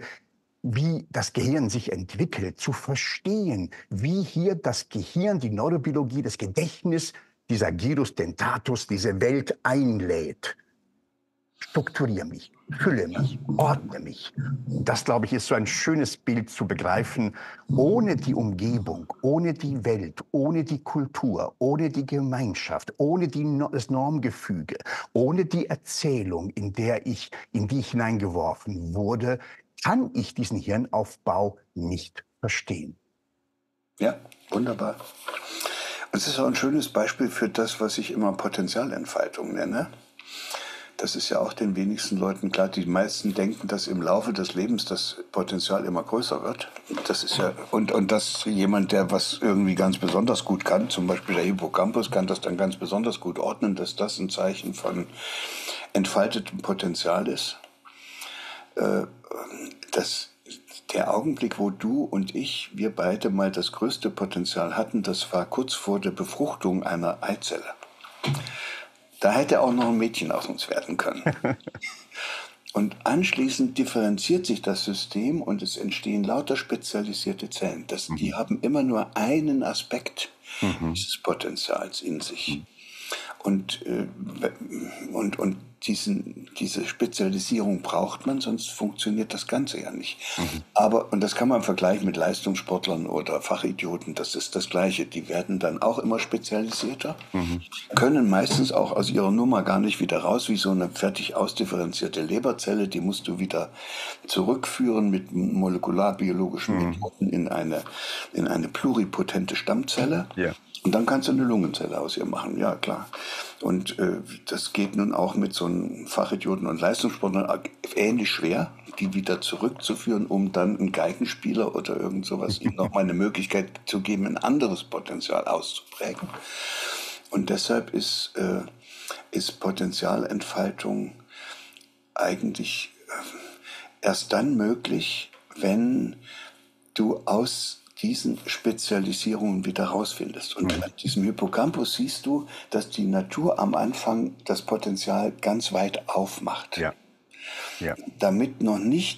S2: wie das Gehirn sich entwickelt, zu verstehen, wie hier das Gehirn, die Neurobiologie, das Gedächtnis, dieser Gyrus dentatus, diese Welt einlädt. Strukturiere mich, fülle mich, ordne mich. Das, glaube ich, ist so ein schönes Bild zu begreifen. Ohne die Umgebung, ohne die Welt, ohne die Kultur, ohne die Gemeinschaft, ohne das Normgefüge, ohne die Erzählung, in die ich hineingeworfen wurde, kann ich diesen Hirnaufbau nicht verstehen.
S1: Ja, wunderbar. Es ist auch ein schönes Beispiel für das, was ich immer Potenzialentfaltung nenne. Das ist ja auch den wenigsten Leuten klar. Die meisten denken, dass im Laufe des Lebens das Potenzial immer größer wird. Das ist ja, und dass jemand, der was irgendwie ganz besonders gut kann, zum Beispiel der Hippocampus, kann das dann ganz besonders gut ordnen, dass das ein Zeichen von entfaltetem Potenzial ist. Der Augenblick, wo du und wir beide mal das größte Potenzial hatten, das war kurz vor der Befruchtung einer Eizelle. Da hätte auch noch ein Mädchen aus uns werden können. Und anschließend differenziert sich das System und es entstehen lauter spezialisierte Zellen. Die haben immer nur einen Aspekt dieses Potenzials in sich. Und diese Spezialisierung braucht man, sonst funktioniert das Ganze ja nicht. Und das kann man vergleichen mit Leistungssportlern oder Fachidioten, das ist das Gleiche. Die werden dann auch immer spezialisierter, können meistens auch aus ihrer Nummer gar nicht wieder raus, wie so eine fertig ausdifferenzierte Leberzelle, die musst du wieder zurückführen mit molekularbiologischen Methoden in eine pluripotente Stammzelle.
S2: Ja.
S1: Und dann kannst du eine Lungenzelle aus ihr machen, ja klar. Und das geht nun auch mit so einem Fachidioten und Leistungssportlern ähnlich schwer, die wieder zurückzuführen, um dann einen Geigenspieler oder irgend sowas ihm nochmal eine Möglichkeit zu geben, ein anderes Potenzial auszuprägen. Und deshalb ist Potenzialentfaltung eigentlich erst dann möglich, wenn du aus diesen Spezialisierungen wieder rausfindest. Und an diesem Hippocampus siehst du, dass die Natur am Anfang das Potenzial ganz weit aufmacht.
S2: Ja.
S1: Damit noch nicht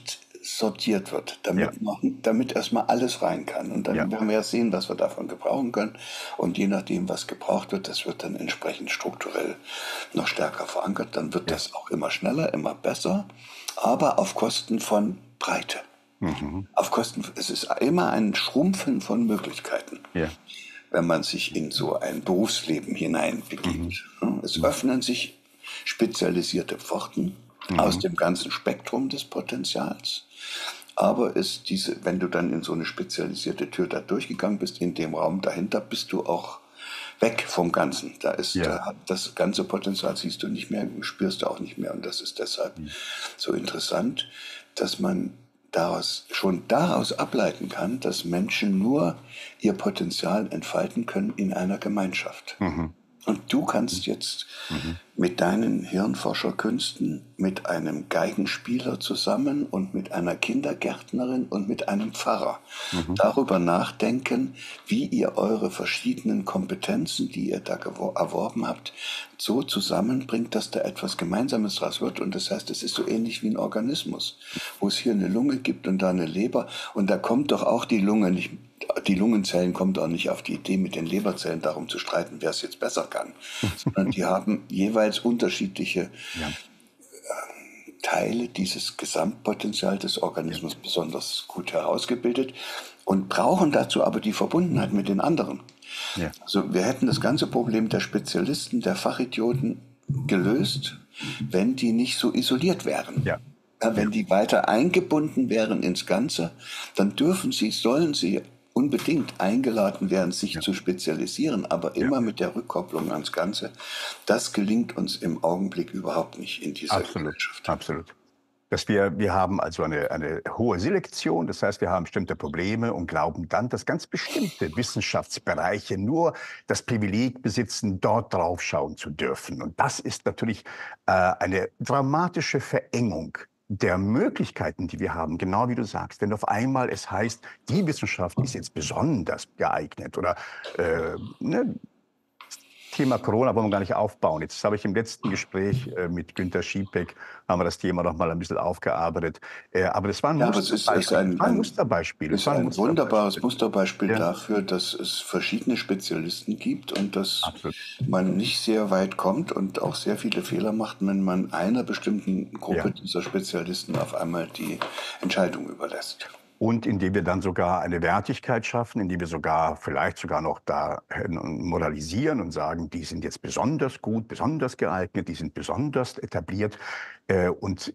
S1: sortiert wird,
S2: Ja,
S1: damit erstmal alles rein kann. Und
S2: ja.
S1: dann werden wir ja sehen, was wir davon gebrauchen können. Und je nachdem, was gebraucht wird, das wird dann entsprechend strukturell noch stärker verankert. Dann wird
S2: Ja.
S1: das auch immer schneller, immer besser, aber auf Kosten von Breite.
S2: Mhm.
S1: Es ist immer ein Schrumpfen von Möglichkeiten,
S2: Ja.
S1: wenn man sich in so ein Berufsleben
S2: Mhm.
S1: hineinbegibt. Es
S2: Mhm.
S1: öffnen sich spezialisierte Pforten aus
S2: Mhm.
S1: dem ganzen Spektrum des Potenzials. Aber wenn du dann in so eine spezialisierte Tür da durchgegangen bist, in dem Raum dahinter, bist du auch weg vom Ganzen.
S2: Ja.
S1: Da hat das ganze Potenzial siehst du nicht mehr, spürst du auch nicht mehr. Und das ist deshalb
S2: Mhm.
S1: so interessant, dass man schon daraus ableiten kann, dass Menschen nur ihr Potenzial entfalten können in einer Gemeinschaft.
S2: Mhm.
S1: Und du kannst jetzt
S2: Mhm.
S1: mit deinen Hirnforscherkünsten, mit einem Geigenspieler zusammen und mit einer Kindergärtnerin und mit einem Pfarrer
S2: Mhm.
S1: darüber nachdenken, wie ihr eure verschiedenen Kompetenzen, die ihr da erworben habt, so zusammenbringt, dass da etwas Gemeinsames draus wird. Und das heißt, es ist so ähnlich wie ein Organismus, wo es hier eine Lunge gibt und da eine Leber. Und da kommt doch auch die Lunge nicht, die Lungenzellen kommen doch nicht auf die Idee, mit den Leberzellen darum zu streiten, wer es jetzt besser kann, sondern die haben jeweils unterschiedliche
S2: Ja.
S1: Teile dieses Gesamtpotenzial des
S2: Ja.
S1: Organismus besonders gut herausgebildet und brauchen dazu aber die Verbundenheit mit den anderen.
S2: Ja.
S1: Also wir hätten das ganze Problem der Spezialisten, der Fachidioten gelöst, wenn die nicht so isoliert wären.
S2: Ja.
S1: Ja,
S2: Ja.
S1: wenn die weiter eingebunden wären ins Ganze, dann sollen sie unbedingt eingeladen werden, sich
S2: Ja.
S1: zu spezialisieren, aber
S2: Ja.
S1: immer mit der Rückkopplung ans Ganze. Das gelingt uns im Augenblick überhaupt nicht in dieser
S2: Absolut.
S1: Gesellschaft.
S2: Absolut. Wir haben also eine hohe Selektion, das heißt, wir haben bestimmte Probleme und glauben dann, dass ganz bestimmte Wissenschaftsbereiche nur das Privileg besitzen, dort draufschauen zu dürfen. Und das ist natürlich eine dramatische Verengung der Möglichkeiten, die wir haben, genau wie du sagst. Wenn auf einmal es heißt, die Wissenschaft ist jetzt besonders geeignet oder ne, Thema Corona wollen wir gar nicht aufbauen. Jetzt habe ich im letzten Gespräch mit Günter Schiepeck haben wir das Thema noch mal ein bisschen aufgearbeitet. Aber das war ein
S1: Ja, aber es
S2: Musterbeispiel. Es war ein Musterbeispiel. Es
S1: ist
S2: war ein
S1: ein wunderbares
S2: Musterbeispiel.
S1: Musterbeispiel
S2: Ja,
S1: dafür, dass es verschiedene Spezialisten gibt und dass
S2: absolut.
S1: man nicht sehr weit kommt und auch sehr viele Fehler macht, wenn man einer bestimmten Gruppe
S2: Ja.
S1: dieser Spezialisten auf einmal die Entscheidung überlässt.
S2: Und indem wir dann sogar eine Wertigkeit schaffen, indem wir vielleicht sogar noch da moralisieren und sagen, die sind jetzt besonders gut, besonders geeignet, die sind besonders etabliert. Und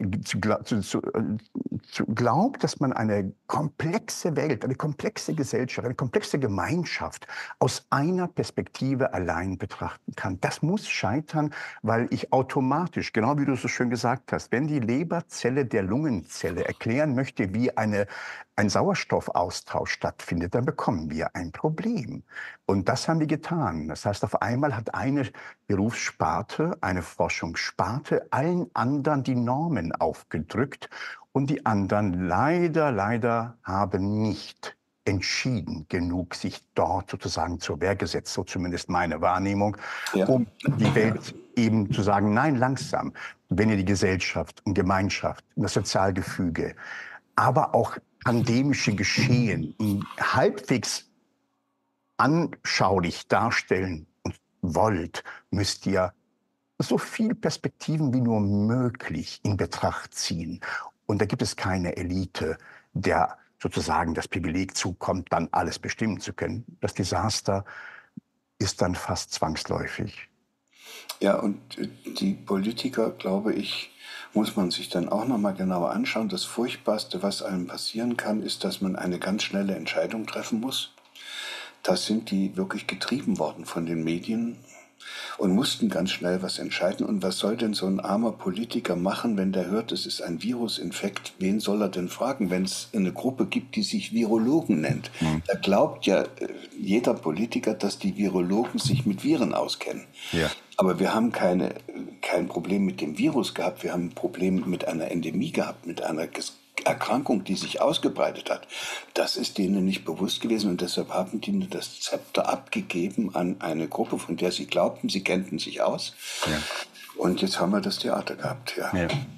S2: glaubt, dass man eine komplexe Welt, eine komplexe Gesellschaft, eine komplexe Gemeinschaft aus einer Perspektive allein betrachten kann. Das muss scheitern, weil ich automatisch, genau wie du so schön gesagt hast, wenn die Leberzelle der Lungenzelle erklären möchte, wie ein Sauerstoffaustausch stattfindet, dann bekommen wir ein Problem. Und das haben wir getan. Das heißt, auf einmal hat eine Berufssparte, eine Forschungssparte allen anderen die Normen aufgedrückt und die anderen leider haben nicht entschieden genug sich dort sozusagen zur Wehr gesetzt, so zumindest meine Wahrnehmung,
S1: Ja,
S2: um die Welt eben zu sagen, nein, langsam, wenn ihr die Gesellschaft und Gemeinschaft und das Sozialgefüge, aber auch pandemische Geschehen halbwegs anschaulich darstellen und wollt, müsst ihr so viel Perspektiven wie nur möglich in Betracht ziehen. Und da gibt es keine Elite, der sozusagen das Privileg zukommt, dann alles bestimmen zu können. Das Desaster ist dann fast zwangsläufig.
S1: ja, und die Politiker, glaube ich, muss man sich dann auch nochmal genauer anschauen. Das Furchtbarste, was einem passieren kann, ist, dass man eine ganz schnelle Entscheidung treffen muss. Da sind die wirklich getrieben worden von den Medien und mussten ganz schnell was entscheiden. Und was soll denn so ein armer Politiker machen, wenn der hört, es ist ein Virusinfekt? Wen soll er denn fragen, wenn es eine Gruppe gibt, die sich Virologen nennt?
S2: Hm.
S1: Da glaubt ja jeder Politiker, dass die Virologen sich mit Viren auskennen.
S2: Ja.
S1: Aber wir haben kein Problem mit dem Virus gehabt, wir haben ein Problem mit einer Endemie gehabt, mit einer Erkrankung, die sich ausgebreitet hat. Das ist denen nicht bewusst gewesen und deshalb haben die das Zepter abgegeben an eine Gruppe, von der sie glaubten, sie kennten sich aus.
S2: Ja.
S1: Und jetzt haben wir das Theater gehabt. Ja.
S2: Ja.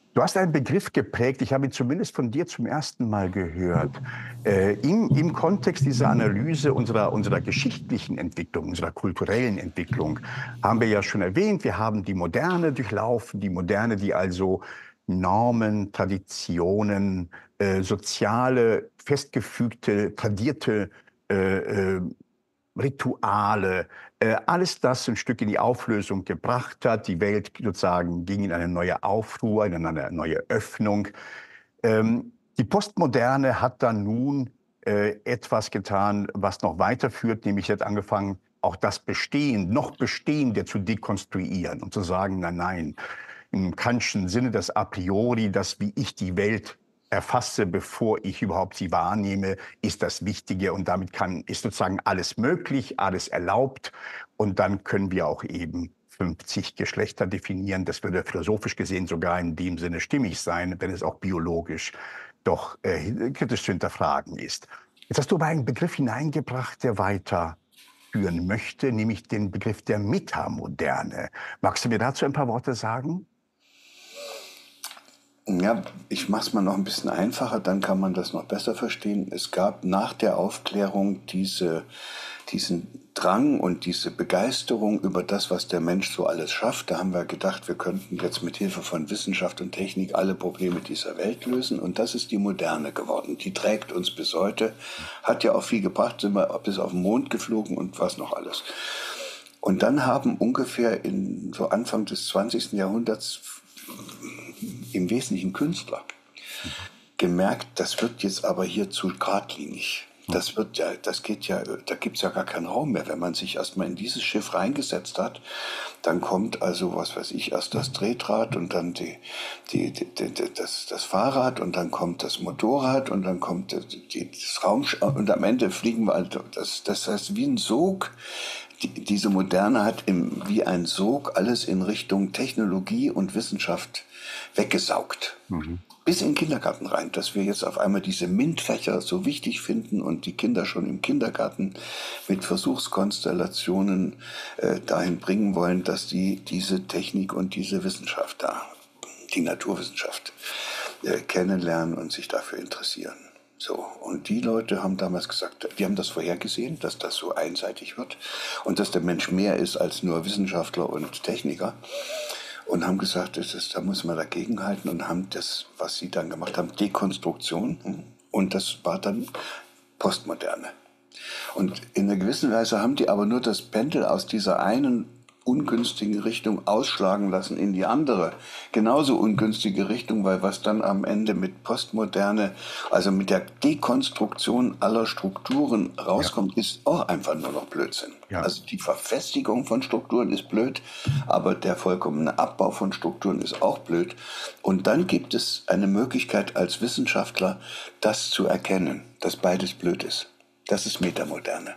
S2: Du hast einen Begriff geprägt, ich habe ihn zumindest von dir zum ersten Mal gehört. Im Kontext dieser Analyse unserer geschichtlichen Entwicklung, unserer kulturellen Entwicklung, haben wir ja schon erwähnt, wir haben die Moderne durchlaufen, die Moderne, die also Normen, Traditionen, soziale, festgefügte, tradierte Rituale, alles das ein Stück in die Auflösung gebracht hat. Die Welt sozusagen ging in eine neue Aufruhr, in eine neue Öffnung. Die Postmoderne hat dann nun etwas getan, was noch weiterführt, nämlich hat angefangen, auch das Bestehen, noch Bestehende zu dekonstruieren und zu sagen, nein, nein, im Kantschen Sinne das a priori, das, wie ich die Welt erfasse, bevor ich überhaupt sie wahrnehme, ist das Wichtige und damit ist sozusagen alles möglich, alles erlaubt und dann können wir auch eben 50 Geschlechter definieren. Das würde philosophisch gesehen sogar in dem Sinne stimmig sein, wenn es auch biologisch doch kritisch zu hinterfragen ist. Jetzt hast du aber einen Begriff hineingebracht, der weiterführen möchte, nämlich den Begriff der Metamoderne. Magst du mir dazu ein paar Worte sagen?
S1: Ja, ich mache es mal noch ein bisschen einfacher, dann kann man das noch besser verstehen. Es gab nach der Aufklärung diesen Drang und diese Begeisterung über das, was der Mensch so alles schafft. Da haben wir gedacht, wir könnten jetzt mit Hilfe von Wissenschaft und Technik alle Probleme dieser Welt lösen. Und das ist die Moderne geworden. Die trägt uns bis heute, hat ja auch viel gebracht, sind wir bis auf den Mond geflogen und was noch alles. Und dann haben ungefähr in so Anfang des 20. Jahrhunderts im Wesentlichen Künstler gemerkt, das wird jetzt aber hier zu geradlinig. Da gibt's ja gar keinen Raum mehr. Wenn man sich erstmal in dieses Schiff reingesetzt hat, dann kommt also, was weiß ich, erst das Tretrad und dann das Fahrrad und dann kommt das Motorrad und dann kommt das Raumschiff und am Ende fliegen wir, das heißt wie ein Sog. Diese Moderne hat wie ein Sog alles in Richtung Technologie und Wissenschaft weggesaugt. Bis in den Kindergarten rein, dass wir jetzt auf einmal diese MINT-Fächer so wichtig finden und die Kinder schon im Kindergarten mit Versuchskonstellationen dahin bringen wollen, dass die diese Technik und diese Wissenschaft die Naturwissenschaft, kennenlernen und sich dafür interessieren. So, und die Leute haben damals gesagt, die haben das vorhergesehen, dass das so einseitig wird und dass der Mensch mehr ist als nur Wissenschaftler und Techniker. Und haben gesagt, da muss man dagegenhalten und haben das, was sie dann gemacht haben, Dekonstruktion. Und das war dann Postmoderne. Und in einer gewissen Weise haben die aber nur das Pendel aus dieser einen ungünstige Richtung ausschlagen lassen in die andere, genauso ungünstige Richtung, weil was dann am Ende mit Postmoderne, also mit der Dekonstruktion aller Strukturen rauskommt, ist auch einfach nur noch Blödsinn. Ja. Also die Verfestigung von Strukturen ist blöd, aber der vollkommene Abbau von Strukturen ist auch blöd. Und dann gibt es eine Möglichkeit als Wissenschaftler, das zu erkennen, dass beides blöd ist. Das ist Metamoderne.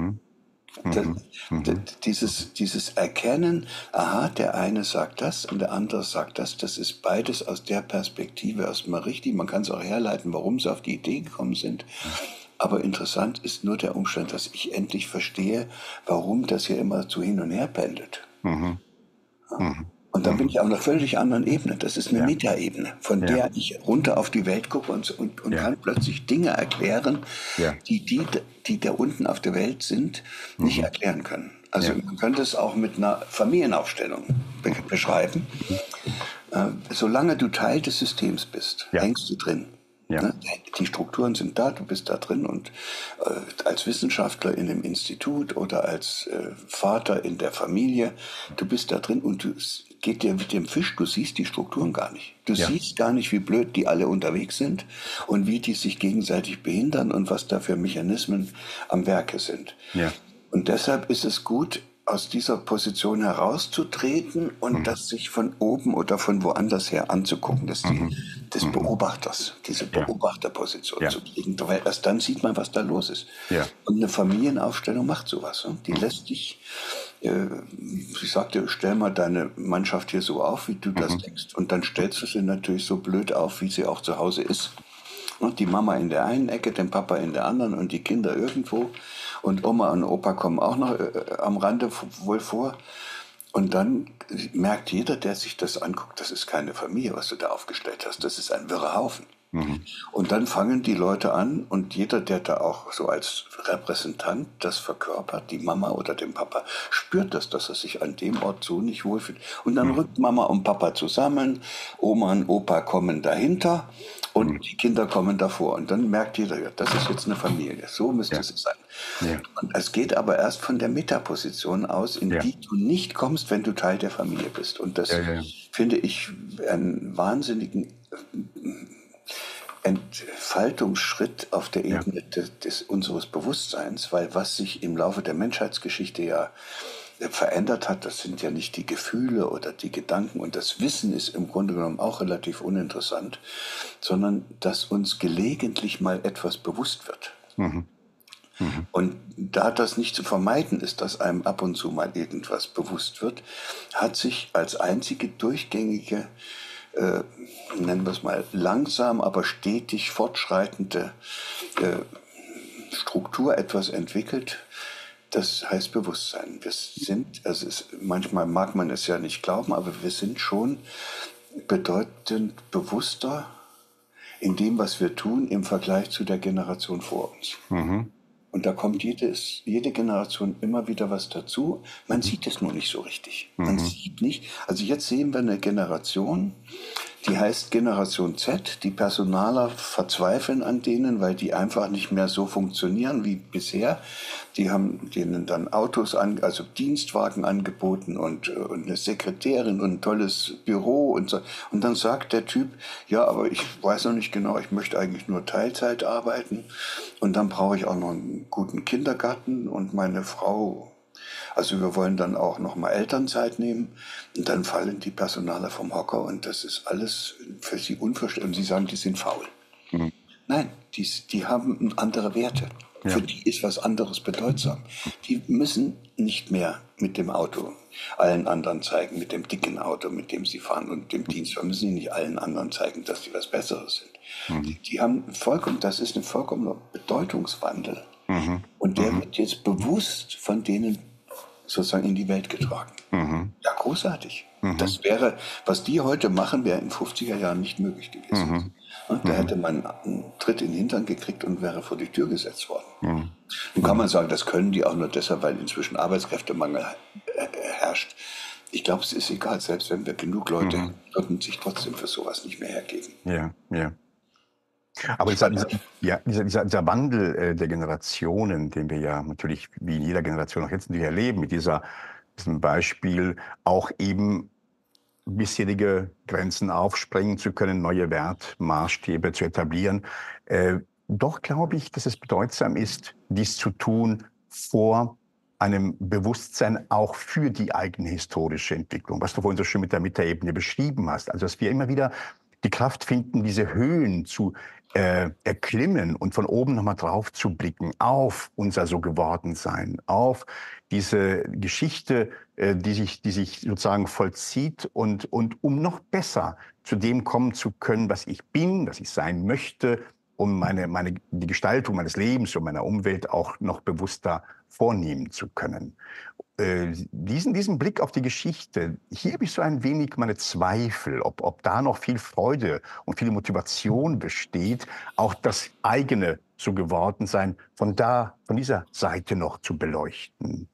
S1: Dieses Erkennen, aha, der eine sagt das und der andere sagt das, das ist beides aus der Perspektive erstmal richtig. Man kann es auch herleiten, warum sie auf die Idee gekommen sind. Aber interessant ist nur der Umstand, dass ich endlich verstehe, warum das hier immer so hin und her pendelt. Und dann bin ich auf einer völlig anderen Ebene. Das ist eine Metaebene, von der ich runter auf die Welt gucke und kann plötzlich Dinge erklären, die da unten auf der Welt sind, nicht erklären können. Also man könnte es auch mit einer Familienaufstellung beschreiben. Solange du Teil des Systems bist, hängst du drin. Ne? Die Strukturen sind da, du bist da drin und als Wissenschaftler in einem Institut oder als Vater in der Familie, du bist da drin und geht dir mit dem Fisch, du siehst die Strukturen gar nicht. Du siehst gar nicht, wie blöd die alle unterwegs sind und wie die sich gegenseitig behindern und was da für Mechanismen am Werke sind. Und deshalb ist es gut, aus dieser Position herauszutreten und das sich von oben oder von woanders her anzugucken, des Beobachters, diese Beobachterposition zu kriegen, weil erst dann sieht man, was da los ist. Und eine Familienaufstellung macht sowas. Ne? Die lässt dich, ich sagte, stell mal deine Mannschaft hier so auf, wie du das denkst. Und dann stellst du sie natürlich so blöd auf, wie sie auch zu Hause ist. Die Mama in der einen Ecke, den Papa in der anderen und die Kinder irgendwo. Und Oma und Opa kommen auch noch am Rande wohl vor. Und dann merkt jeder, der sich das anguckt, das ist keine Familie, was du da aufgestellt hast, das ist ein wirrer Haufen.
S2: Mhm.
S1: Und dann fangen die Leute an und jeder, der da auch so als Repräsentant das verkörpert, die Mama oder den Papa, spürt das, dass er sich an dem Ort so nicht wohlfühlt. Und dann
S2: Mhm.
S1: rückt Mama und Papa zusammen, Oma und Opa kommen dahinter
S2: Mhm.
S1: und die Kinder kommen davor. Und dann merkt jeder, ja, das ist jetzt eine Familie, so müsste
S2: Ja,
S1: es sein.
S2: ja,
S1: Und es geht aber erst von der Metaposition aus, in
S2: ja,
S1: die du nicht kommst, wenn du Teil der Familie bist. Und
S2: ja,
S1: das
S2: ja, ja.
S1: finde ich einen wahnsinnigen Entfaltungsschritt auf der
S2: Ja.
S1: Ebene unseres Bewusstseins, weil was sich im Laufe der Menschheitsgeschichte ja verändert hat, das sind ja nicht die Gefühle oder die Gedanken und das Wissen ist im Grunde genommen auch relativ uninteressant, sondern dass uns gelegentlich mal etwas bewusst wird.
S2: Mhm. Mhm.
S1: Und da das nicht zu vermeiden ist, dass einem ab und zu mal irgendwas bewusst wird, hat sich als einzige durchgängige, nennen wir es mal langsam, aber stetig fortschreitende Struktur etwas entwickelt. Das heißt Bewusstsein. Wir sind, manchmal mag man es ja nicht glauben, aber wir sind schon bedeutend bewusster in dem, was wir tun, im Vergleich zu der Generation vor uns.
S2: Mhm.
S1: Und da kommt jede Generation immer wieder was dazu. Man sieht es nur nicht so richtig. Man
S2: Mhm.
S1: sieht nicht. Also jetzt sehen wir eine Generation, die heißt Generation Z. Die Personaler verzweifeln an denen, weil die einfach nicht mehr so funktionieren wie bisher. Die haben denen dann Autos, also Dienstwagen angeboten und eine Sekretärin und ein tolles Büro und so. Und dann sagt der Typ, ja, aber ich weiß noch nicht genau, ich möchte eigentlich nur Teilzeit arbeiten. Und dann brauche ich auch noch einen guten Kindergarten und meine Frau. Also wir wollen dann auch noch mal Elternzeit nehmen und dann fallen die Personaler vom Hocker und das ist alles für sie unverständlich. Und sie sagen, die sind faul.
S2: Mhm.
S1: Nein, die haben andere Werte. Für
S2: Ja.
S1: die ist was anderes bedeutsam. Die müssen nicht mehr mit dem Auto allen anderen zeigen, mit dem dicken Auto, mit dem sie fahren und dem Dienstwagen, müssen sie nicht allen anderen zeigen, dass sie was Besseres sind.
S2: Mhm.
S1: Die haben vollkommen, das ist ein vollkommener Bedeutungswandel.
S2: Mhm.
S1: Und der
S2: Mhm.
S1: wird jetzt bewusst von denen sozusagen in die Welt getragen.
S2: Mhm.
S1: Ja, großartig.
S2: Mhm.
S1: Das wäre, was die heute machen, wäre in 50er Jahren nicht möglich gewesen.
S2: Mhm.
S1: Und da
S2: Mhm.
S1: hätte man einen Tritt in den Hintern gekriegt und wäre vor die Tür gesetzt worden.
S2: Mhm.
S1: Nun kann
S2: Mhm.
S1: man sagen, das können die auch nur deshalb, weil inzwischen Arbeitskräftemangel herrscht. Ich glaube, es ist egal, selbst wenn wir genug Leute
S2: Mhm.
S1: hätten, würden sich trotzdem für sowas nicht mehr hergeben.
S2: Ja, ja. Aber
S1: Spannend.
S2: ja, dieser Wandel der Generationen, den wir ja natürlich wie in jeder Generation auch jetzt natürlich erleben, mit diesem Beispiel auch eben bisherige Grenzen aufsprengen zu können, neue Wertmaßstäbe zu etablieren. Doch glaube ich, dass es bedeutsam ist, dies zu tun vor einem Bewusstsein auch für die eigene historische Entwicklung, was du vorhin so schön mit der Metaebene beschrieben hast. Also dass wir immer wieder die Kraft finden, diese Höhen zu erklimmen und von oben nochmal drauf zu blicken auf unser so geworden sein, auf diese Geschichte, die sich sozusagen vollzieht und um noch besser zu dem kommen zu können, was ich bin, was ich sein möchte, um die Gestaltung meines Lebens und meiner Umwelt auch noch bewusster vornehmen zu können. Diesen Blick auf die Geschichte, hier habe ich so ein wenig meine Zweifel, ob da noch viel Freude und viel Motivation besteht, auch das eigene so geworden sein von dieser Seite noch zu beleuchten.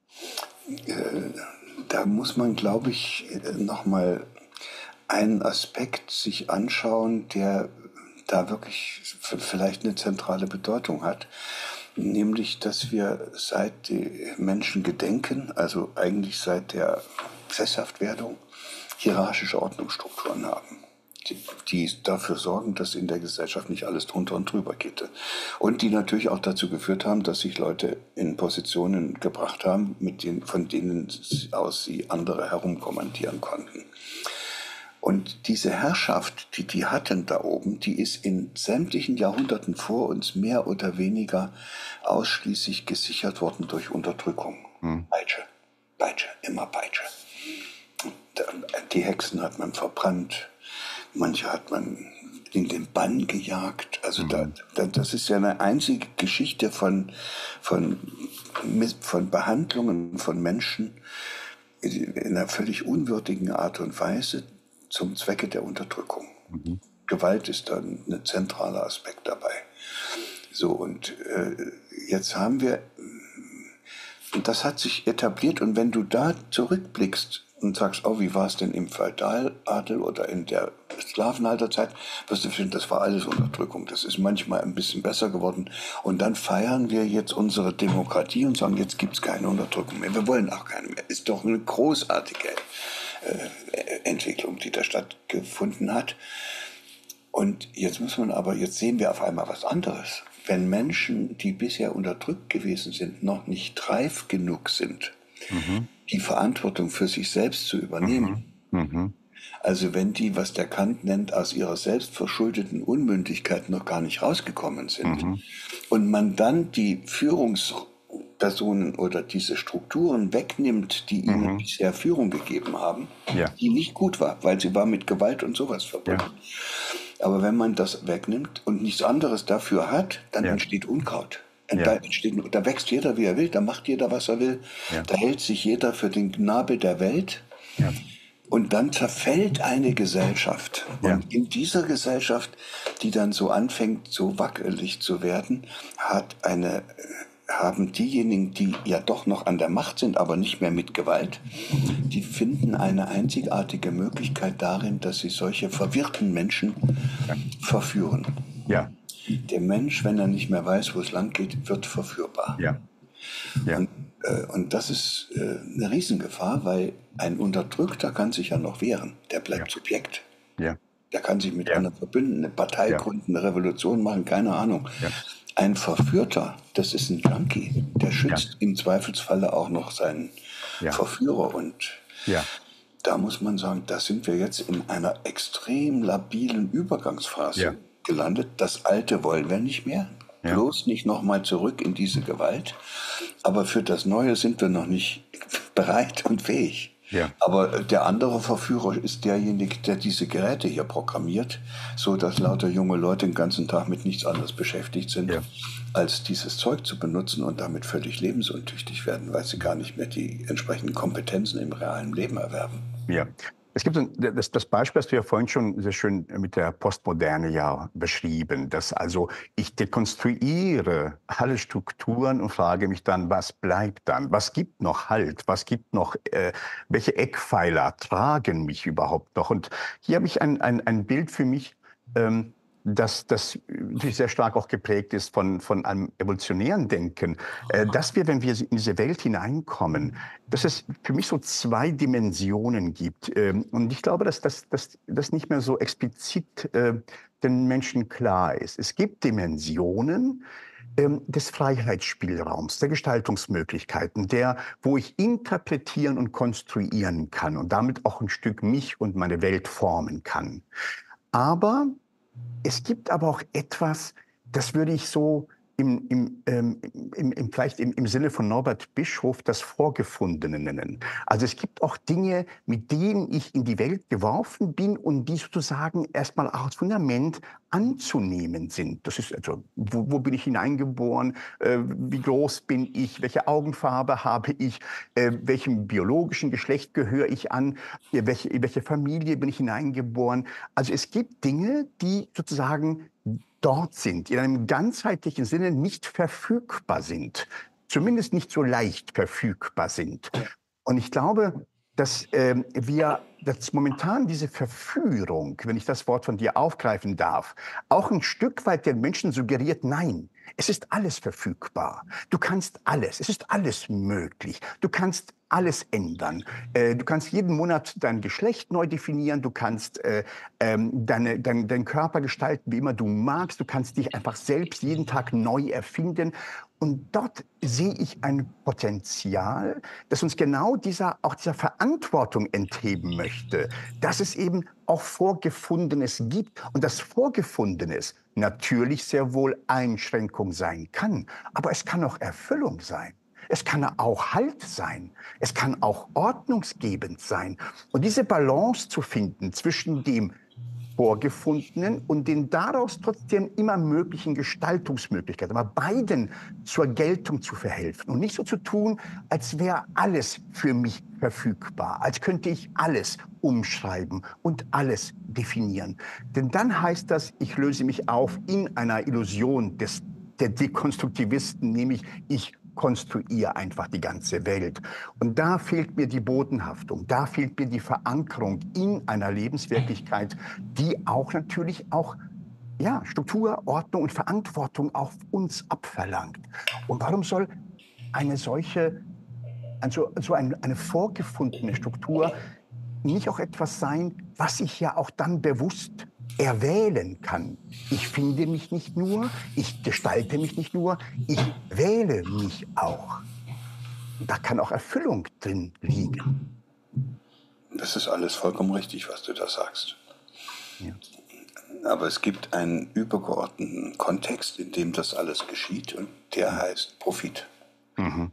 S1: Da muss man, glaube ich, nochmal einen Aspekt sich anschauen, der da wirklich vielleicht eine zentrale Bedeutung hat, nämlich, dass wir seit die Menschen gedenken, also eigentlich seit der Sesshaftwerdung, hierarchische Ordnungsstrukturen haben, die dafür sorgen, dass in der Gesellschaft nicht alles drunter und drüber geht. Und die natürlich auch dazu geführt haben, dass sich Leute in Positionen gebracht haben, von denen aus sie andere herumkommandieren konnten. Und diese Herrschaft, die die hatten da oben, die ist in sämtlichen Jahrhunderten vor uns mehr oder weniger ausschließlich gesichert worden durch Unterdrückung.
S2: Hm.
S1: Peitsche, Peitsche, immer Peitsche. Die Hexen hat man verbrannt, manche hat man in den Bann gejagt. Also das ist ja eine einzige Geschichte von Behandlungen von Menschen, in einer völlig unwürdigen Art und Weise zum Zwecke der Unterdrückung.
S2: Mhm.
S1: Gewalt ist dann ein zentraler Aspekt dabei. So, und jetzt haben wir, und das hat sich etabliert, und wenn du da zurückblickst und sagst, oh, wie war es denn im Feudaladel oder in der Sklavenhalterzeit, wirst du finden, das war alles Unterdrückung. Das ist manchmal ein bisschen besser geworden. Und dann feiern wir jetzt unsere Demokratie und sagen, jetzt gibt es keine Unterdrückung mehr. Wir wollen auch keine mehr. Ist doch eine großartige Entwicklung, die da stattgefunden hat. Und jetzt jetzt sehen wir auf einmal was anderes. Wenn Menschen, die bisher unterdrückt gewesen sind, noch nicht reif genug sind, die Verantwortung für sich selbst zu übernehmen, also wenn die, was der Kant nennt, aus ihrer selbstverschuldeten Unmündigkeit noch gar nicht rausgekommen sind, und man dann die Führungspersonen oder diese Strukturen wegnimmt, die ihnen bisher Führung gegeben haben, die nicht gut war, weil sie war mit Gewalt und sowas verbunden. Aber wenn man das wegnimmt und nichts anderes dafür hat, dann entsteht Unkraut. Da wächst jeder, wie er will, da macht jeder, was er will, da hält sich jeder für den Nabel der Welt. Und dann zerfällt eine Gesellschaft. Und in dieser Gesellschaft, die dann so anfängt, so wackelig zu werden, haben diejenigen, die ja doch noch an der Macht sind, aber nicht mehr mit Gewalt, die finden eine einzigartige Möglichkeit darin, dass sie solche verwirrten Menschen verführen.
S2: Ja.
S1: Der Mensch, wenn er nicht mehr weiß, wo es lang geht, wird verführbar. Und das ist eine Riesengefahr, weil ein Unterdrückter kann sich ja noch wehren. Der bleibt Subjekt. Der kann sich mit anderen verbünden, eine Partei gründen, eine Revolution machen, keine Ahnung. Ein Verführter, das ist ein Junkie. Der schützt im Zweifelsfalle auch noch seinen Verführer. Und da muss man sagen, da sind wir jetzt in einer extrem labilen Übergangsphase gelandet. Das Alte wollen wir nicht mehr. Bloß nicht nochmal zurück in diese Gewalt. Aber für das Neue sind wir noch nicht bereit und fähig. Aber der andere Verführer ist derjenige, der diese Geräte hier programmiert, so dass lauter junge Leute den ganzen Tag mit nichts anderes beschäftigt sind, als dieses Zeug zu benutzen und damit völlig lebensuntüchtig werden, weil sie gar nicht mehr die entsprechenden Kompetenzen im realen Leben erwerben.
S2: Es gibt das Beispiel, das du ja vorhin schon sehr schön mit der Postmoderne beschrieben, dass also ich dekonstruiere alle Strukturen und frage mich dann, was bleibt dann? Was gibt noch Halt? Was gibt noch, welche Eckpfeiler tragen mich überhaupt noch? Und hier habe ich ein Bild für mich, das natürlich sehr stark auch geprägt ist von einem evolutionären Denken, dass wir, wenn wir in diese Welt hineinkommen, dass es für mich so zwei Dimensionen gibt. Und ich glaube, dass das nicht mehr so explizit den Menschen klar ist. Es gibt Dimensionen des Freiheitsspielraums, der Gestaltungsmöglichkeiten, wo ich interpretieren und konstruieren kann und damit auch ein Stück mich und meine Welt formen kann. Aber es gibt aber auch etwas, das würde ich so vielleicht im Sinne von Norbert Bischof das Vorgefundene nennen. Also es gibt auch Dinge, mit denen ich in die Welt geworfen bin und die sozusagen erstmal auch als Fundament anzunehmen sind. Das ist also, wo bin ich hineingeboren, wie groß bin ich, welche Augenfarbe habe ich, welchem biologischen Geschlecht gehöre ich an, in welche Familie bin ich hineingeboren. Also es gibt Dinge, die sozusagen dort sind, in einem ganzheitlichen Sinne nicht verfügbar sind, zumindest nicht so leicht verfügbar sind. Und ich glaube, dass dass momentan diese Verführung, wenn ich das Wort von dir aufgreifen darf, auch ein Stück weit den Menschen suggeriert, nein, es ist alles verfügbar. Du kannst alles, es ist alles möglich. Du kannst alles ändern. Du kannst jeden Monat dein Geschlecht neu definieren, du kannst deinen Körper gestalten, wie immer du magst, du kannst dich einfach selbst jeden Tag neu erfinden. Und dort sehe ich ein Potenzial, das uns genau dieser Verantwortung entheben möchte, dass es eben auch Vorgefundenes gibt und das Vorgefundenes natürlich sehr wohl Einschränkung sein kann, aber es kann auch Erfüllung sein. Es kann auch Halt sein. Es kann auch ordnungsgebend sein. Und diese Balance zu finden zwischen dem vorgefundenen und den daraus trotzdem immer möglichen Gestaltungsmöglichkeiten, aber beiden zur Geltung zu verhelfen und nicht so zu tun, als wäre alles für mich verfügbar, als könnte ich alles umschreiben und alles definieren. Denn dann heißt das, ich löse mich auf in einer Illusion der Dekonstruktivisten, nämlich ich konstruiere einfach die ganze Welt. Und da fehlt mir die Bodenhaftung, da fehlt mir die Verankerung in einer Lebenswirklichkeit, die auch natürlich auch Struktur, Ordnung und Verantwortung auf uns abverlangt. Und warum soll eine solche, eine vorgefundene Struktur nicht auch etwas sein, was ich ja auch dann bewusst erwählen kann? Ich finde mich nicht nur, ich gestalte mich nicht nur, ich wähle mich auch. Da kann auch Erfüllung drin liegen.
S1: Das ist alles vollkommen richtig, was du da sagst.
S2: Ja.
S1: Aber es gibt einen übergeordneten Kontext, in dem das alles geschieht, und der heißt Profit.
S2: Mhm.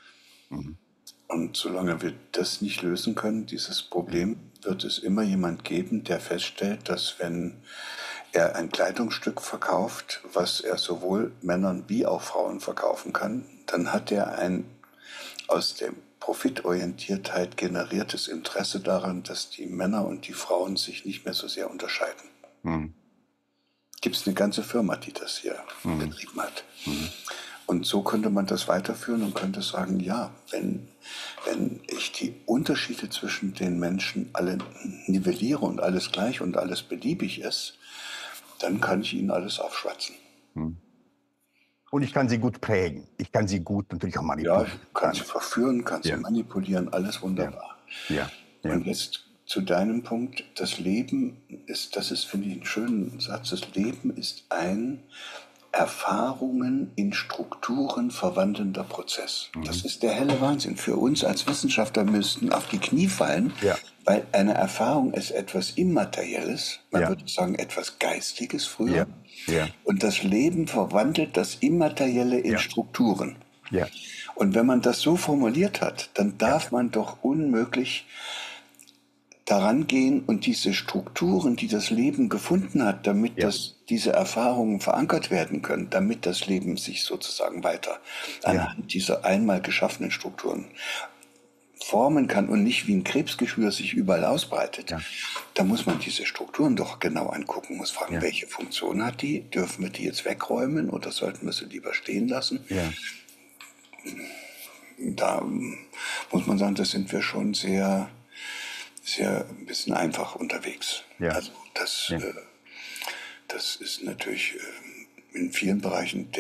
S1: Und solange wir das nicht lösen können, dieses Problem, wird es immer jemand geben, der feststellt, dass wenn er ein Kleidungsstück verkauft, was er sowohl Männern wie auch Frauen verkaufen kann, dann hat er ein aus der Profitorientiertheit generiertes Interesse daran, dass die Männer und die Frauen sich nicht mehr so sehr unterscheiden. Gibt es eine ganze Firma, die das hier betrieben hat. Und so könnte man das weiterführen und könnte sagen, ja, wenn ich die Unterschiede zwischen den Menschen alle nivelliere und alles gleich und alles beliebig ist, dann kann ich ihnen alles aufschwatzen.
S2: Und ich kann sie gut prägen. Ich kann sie gut natürlich auch manipulieren.
S1: Ja, ich kann sie verführen, kann sie manipulieren, alles wunderbar.
S2: Ja.
S1: Und jetzt zu deinem Punkt, das Leben ist, das ist, finde ich, einen schönen Satz, das Leben ist ein Erfahrungen in Strukturen verwandelnder Prozess. Das ist der helle Wahnsinn. Für uns als Wissenschaftler müssten auf die Knie fallen, weil eine Erfahrung ist etwas Immaterielles, man würde sagen etwas Geistiges früher. Und das Leben verwandelt das Immaterielle in Strukturen. Und wenn man das so formuliert hat, dann darf man doch unmöglich daran gehen und diese Strukturen, die das Leben gefunden hat, damit diese Erfahrungen verankert werden können, damit das Leben sich sozusagen weiter anhand dieser einmal geschaffenen Strukturen formen kann und nicht wie ein Krebsgeschwür sich überall ausbreitet, da muss man diese Strukturen doch genau angucken, muss fragen, welche Funktion hat die? Dürfen wir die jetzt wegräumen oder sollten wir sie lieber stehen lassen? Da muss man sagen, das sind wir schon sehr ein bisschen einfach unterwegs. Also das ist natürlich in vielen Bereichen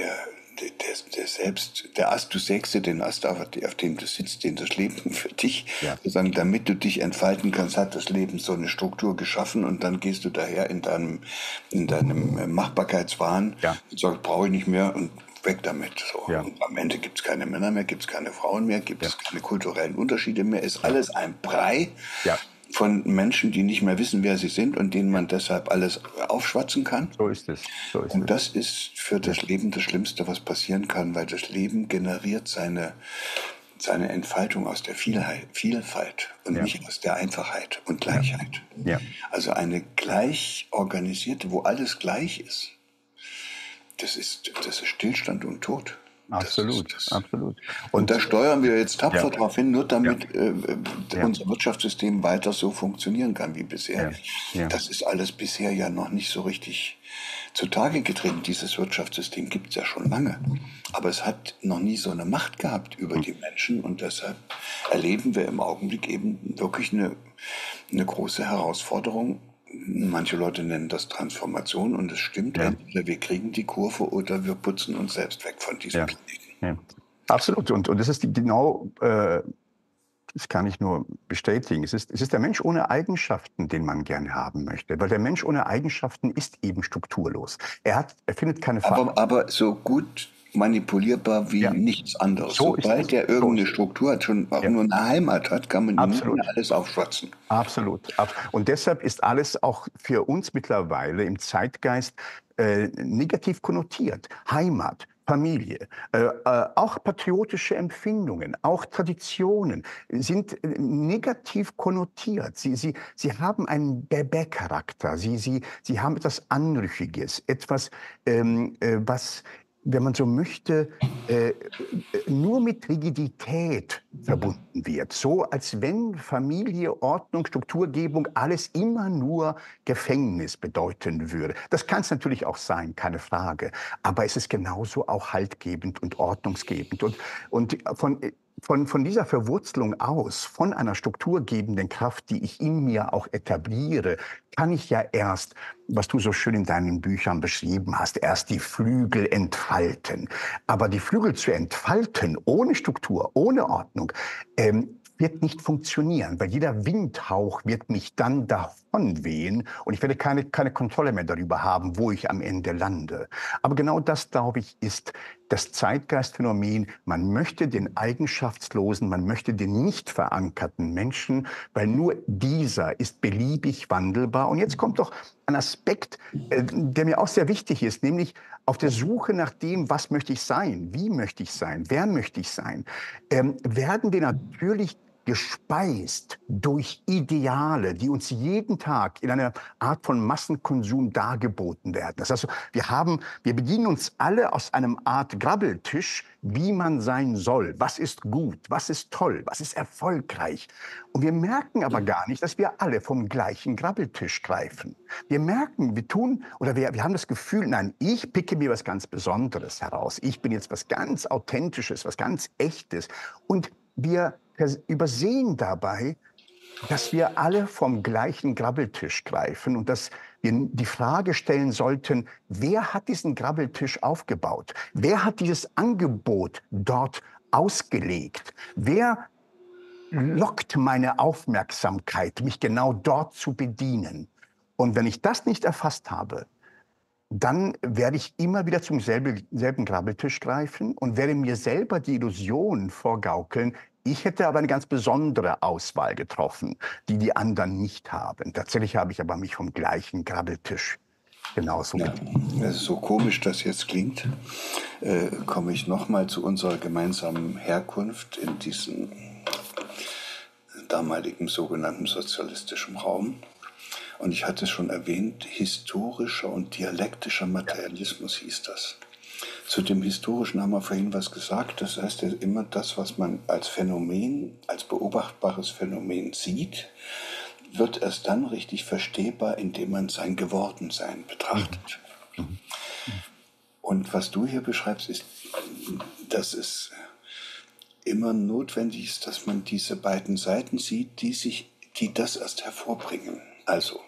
S1: der Ast, du sägst den Ast, auf dem du sitzt, den das Leben für dich, sozusagen, damit du dich entfalten kannst, hat das Leben so eine Struktur geschaffen und dann gehst du daher in deinem Machbarkeitswahn und sagst, brauche ich nicht mehr und weg damit. So. Und am Ende gibt es keine Männer mehr, gibt es keine Frauen mehr, gibt es keine kulturellen Unterschiede mehr, ist alles ein Brei von Menschen, die nicht mehr wissen, wer sie sind und denen man deshalb alles aufschwatzen kann.
S2: So ist es.
S1: Und das ist für das Leben das Schlimmste, was passieren kann, weil das Leben generiert seine Entfaltung aus der Vielfalt und nicht aus der Einfachheit und Gleichheit. Also eine gleich organisierte, wo alles gleich ist, das ist Stillstand und Tod.
S2: Absolut.
S1: Und da steuern wir jetzt tapfer darauf hin, nur damit unser Wirtschaftssystem weiter so funktionieren kann wie bisher. Das ist alles bisher ja noch nicht so richtig zutage getreten. Dieses Wirtschaftssystem gibt es ja schon lange. Aber es hat noch nie so eine Macht gehabt über die Menschen und deshalb erleben wir im Augenblick eben wirklich eine große Herausforderung. Manche Leute nennen das Transformation und es stimmt, entweder wir kriegen die Kurve oder wir putzen uns selbst weg von diesem Planeten.
S2: Absolut. Und das ist genau, das kann ich nur bestätigen. Es ist der Mensch ohne Eigenschaften, den man gerne haben möchte. Weil der Mensch ohne Eigenschaften ist eben strukturlos. Er findet keine
S1: aber so gut manipulierbar wie nichts anderes. Sobald er irgendeine Struktur hat, schon auch nur eine Heimat hat, kann man ihm nicht mehr alles aufschwatzen.
S2: Absolut. Und deshalb ist alles auch für uns mittlerweile im Zeitgeist negativ konnotiert. Heimat, Familie, auch patriotische Empfindungen, auch Traditionen sind negativ konnotiert. Sie haben einen Bebek-Charakter. Sie haben etwas Anrüchiges, etwas, was, wenn man so möchte, nur mit Rigidität verbunden wird. So als wenn Familie, Ordnung, Strukturgebung alles immer nur Gefängnis bedeuten würde. Das kann es natürlich auch sein, keine Frage. Aber es ist genauso auch haltgebend und ordnungsgebend. Und von dieser Verwurzelung aus, von einer strukturgebenden Kraft, die ich in mir auch etabliere, kann ich ja erst, was du so schön in deinen Büchern beschrieben hast, erst die Flügel entfalten. Aber die Flügel zu entfalten ohne Struktur, ohne Ordnung, wird nicht funktionieren, weil jeder Windhauch wird mich dann davon wehen und ich werde keine Kontrolle mehr darüber haben, wo ich am Ende lande. Aber genau das, glaube ich, ist das Zeitgeistphänomen. Man möchte den eigenschaftslosen, man möchte den nicht verankerten Menschen, weil nur dieser ist beliebig wandelbar. Und jetzt kommt doch ein Aspekt, der mir auch sehr wichtig ist, nämlich auf der Suche nach dem, was möchte ich sein, wie möchte ich sein, wer möchte ich sein, werden wir natürlich gespeist durch Ideale, die uns jeden Tag in einer Art von Massenkonsum dargeboten werden. Das heißt, wir bedienen uns alle aus einem Art Grabbeltisch, wie man sein soll. Was ist gut? Was ist toll? Was ist erfolgreich? Und wir merken aber gar nicht, dass wir alle vom gleichen Grabbeltisch greifen. Wir merken, wir haben das Gefühl, nein, ich picke mir was ganz Besonderes heraus. Ich bin jetzt was ganz Authentisches, was ganz Echtes. Und wir übersehen dabei, dass wir alle vom gleichen Grabbeltisch greifen und dass wir die Frage stellen sollten, wer hat diesen Grabbeltisch aufgebaut? Wer hat dieses Angebot dort ausgelegt? Wer lockt meine Aufmerksamkeit, mich genau dort zu bedienen? Und wenn ich das nicht erfasst habe, dann werde ich immer wieder zum selben Grabbeltisch greifen und werde mir selber die Illusion vorgaukeln, ich hätte aber eine ganz besondere Auswahl getroffen, die die anderen nicht haben. Tatsächlich habe ich aber mich vom gleichen Grabbeltisch genauso bedient.
S1: Also so komisch das jetzt klingt, komme ich nochmal zu unserer gemeinsamen Herkunft in diesem damaligen sogenannten sozialistischen Raum. Und ich hatte es schon erwähnt, historischer und dialektischer Materialismus hieß das. Zu dem Historischen haben wir vorhin was gesagt. Das heißt ja immer das, was man als Phänomen, als beobachtbares Phänomen sieht, wird erst dann richtig verstehbar, indem man sein Gewordensein betrachtet. Und was du hier beschreibst, ist, dass es immer notwendig ist, dass man diese beiden Seiten sieht, die das erst hervorbringen. Also,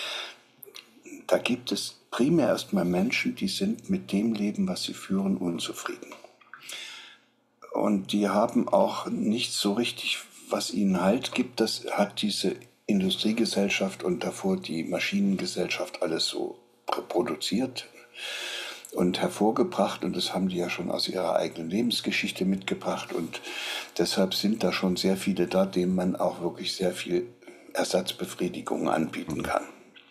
S1: da gibt es primär erstmal Menschen, die sind mit dem Leben, was sie führen, unzufrieden. Und die haben auch nicht so richtig, was ihnen Halt gibt. Das hat diese Industriegesellschaft und davor die Maschinengesellschaft alles so produziert und hervorgebracht. Und das haben die ja schon aus ihrer eigenen Lebensgeschichte mitgebracht. Und deshalb sind da schon sehr viele da, denen man auch wirklich sehr viel Ersatzbefriedigung anbieten kann.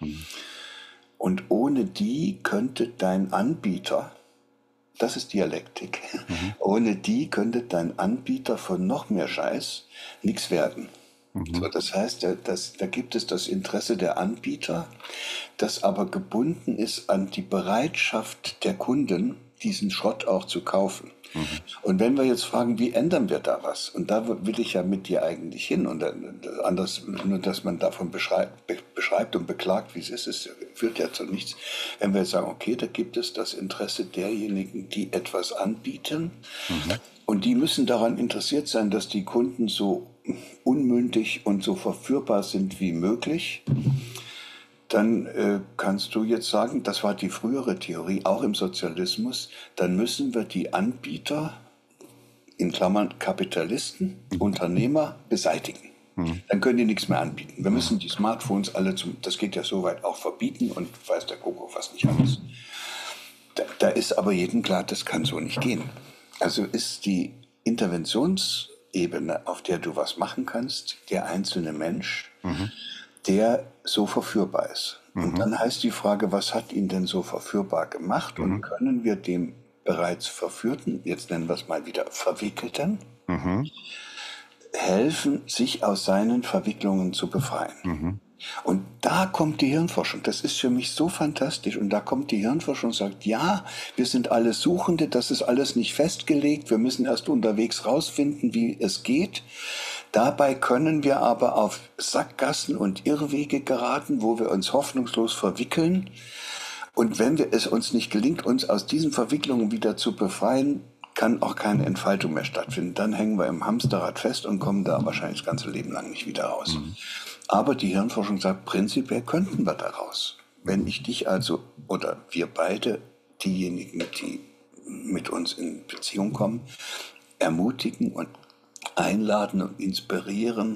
S1: Und ohne die könnte dein Anbieter, das ist Dialektik, ohne die könnte dein Anbieter von noch mehr Scheiß nichts werden. So, das heißt, da gibt es das Interesse der Anbieter, das aber gebunden ist an die Bereitschaft der Kunden, diesen Schrott auch zu kaufen. Und wenn wir jetzt fragen, wie ändern wir da was? Und da will ich ja mit dir eigentlich hin. Und anders, nur dass man davon beschreibt und beklagt, wie es ist, es führt ja zu nichts. Wenn wir jetzt sagen, okay, da gibt es das Interesse derjenigen, die etwas anbieten. Und die müssen daran interessiert sein, dass die Kunden so unmündig und so verführbar sind wie möglich. Dann kannst du jetzt sagen, das war die frühere Theorie, auch im Sozialismus, dann müssen wir die Anbieter, in Klammern Kapitalisten, Unternehmer, beseitigen. Dann können die nichts mehr anbieten. Wir müssen die Smartphones alle das geht ja so weit, auch verbieten und weiß der Kuckuck was nicht alles. Da ist aber jedem klar, das kann so nicht gehen. Also ist die Interventionsebene, auf der du was machen kannst, der einzelne Mensch, der so verführbar ist. Und dann heißt die Frage, was hat ihn denn so verführbar gemacht? Und können wir dem bereits Verführten, jetzt nennen wir es mal wieder Verwickelten,
S2: Mhm.
S1: helfen, sich aus seinen Verwicklungen zu befreien.
S2: Mhm.
S1: Und da kommt die Hirnforschung. Das ist für mich so fantastisch. Und da kommt die Hirnforschung und sagt, ja, wir sind alle Suchende, das ist alles nicht festgelegt. Wir müssen erst unterwegs rausfinden, wie es geht. Dabei können wir aber auf Sackgassen und Irrwege geraten, wo wir uns hoffnungslos verwickeln. Und wenn es uns nicht gelingt, uns aus diesen Verwicklungen wieder zu befreien, kann auch keine Entfaltung mehr stattfinden. Dann hängen wir im Hamsterrad fest und kommen da wahrscheinlich das ganze Leben lang nicht wieder raus.
S2: Mhm.
S1: Aber die Hirnforschung sagt, prinzipiell könnten wir da raus. Wenn ich dich also, oder wir beide, diejenigen, die mit uns in Beziehung kommen, ermutigen und einladen und inspirieren,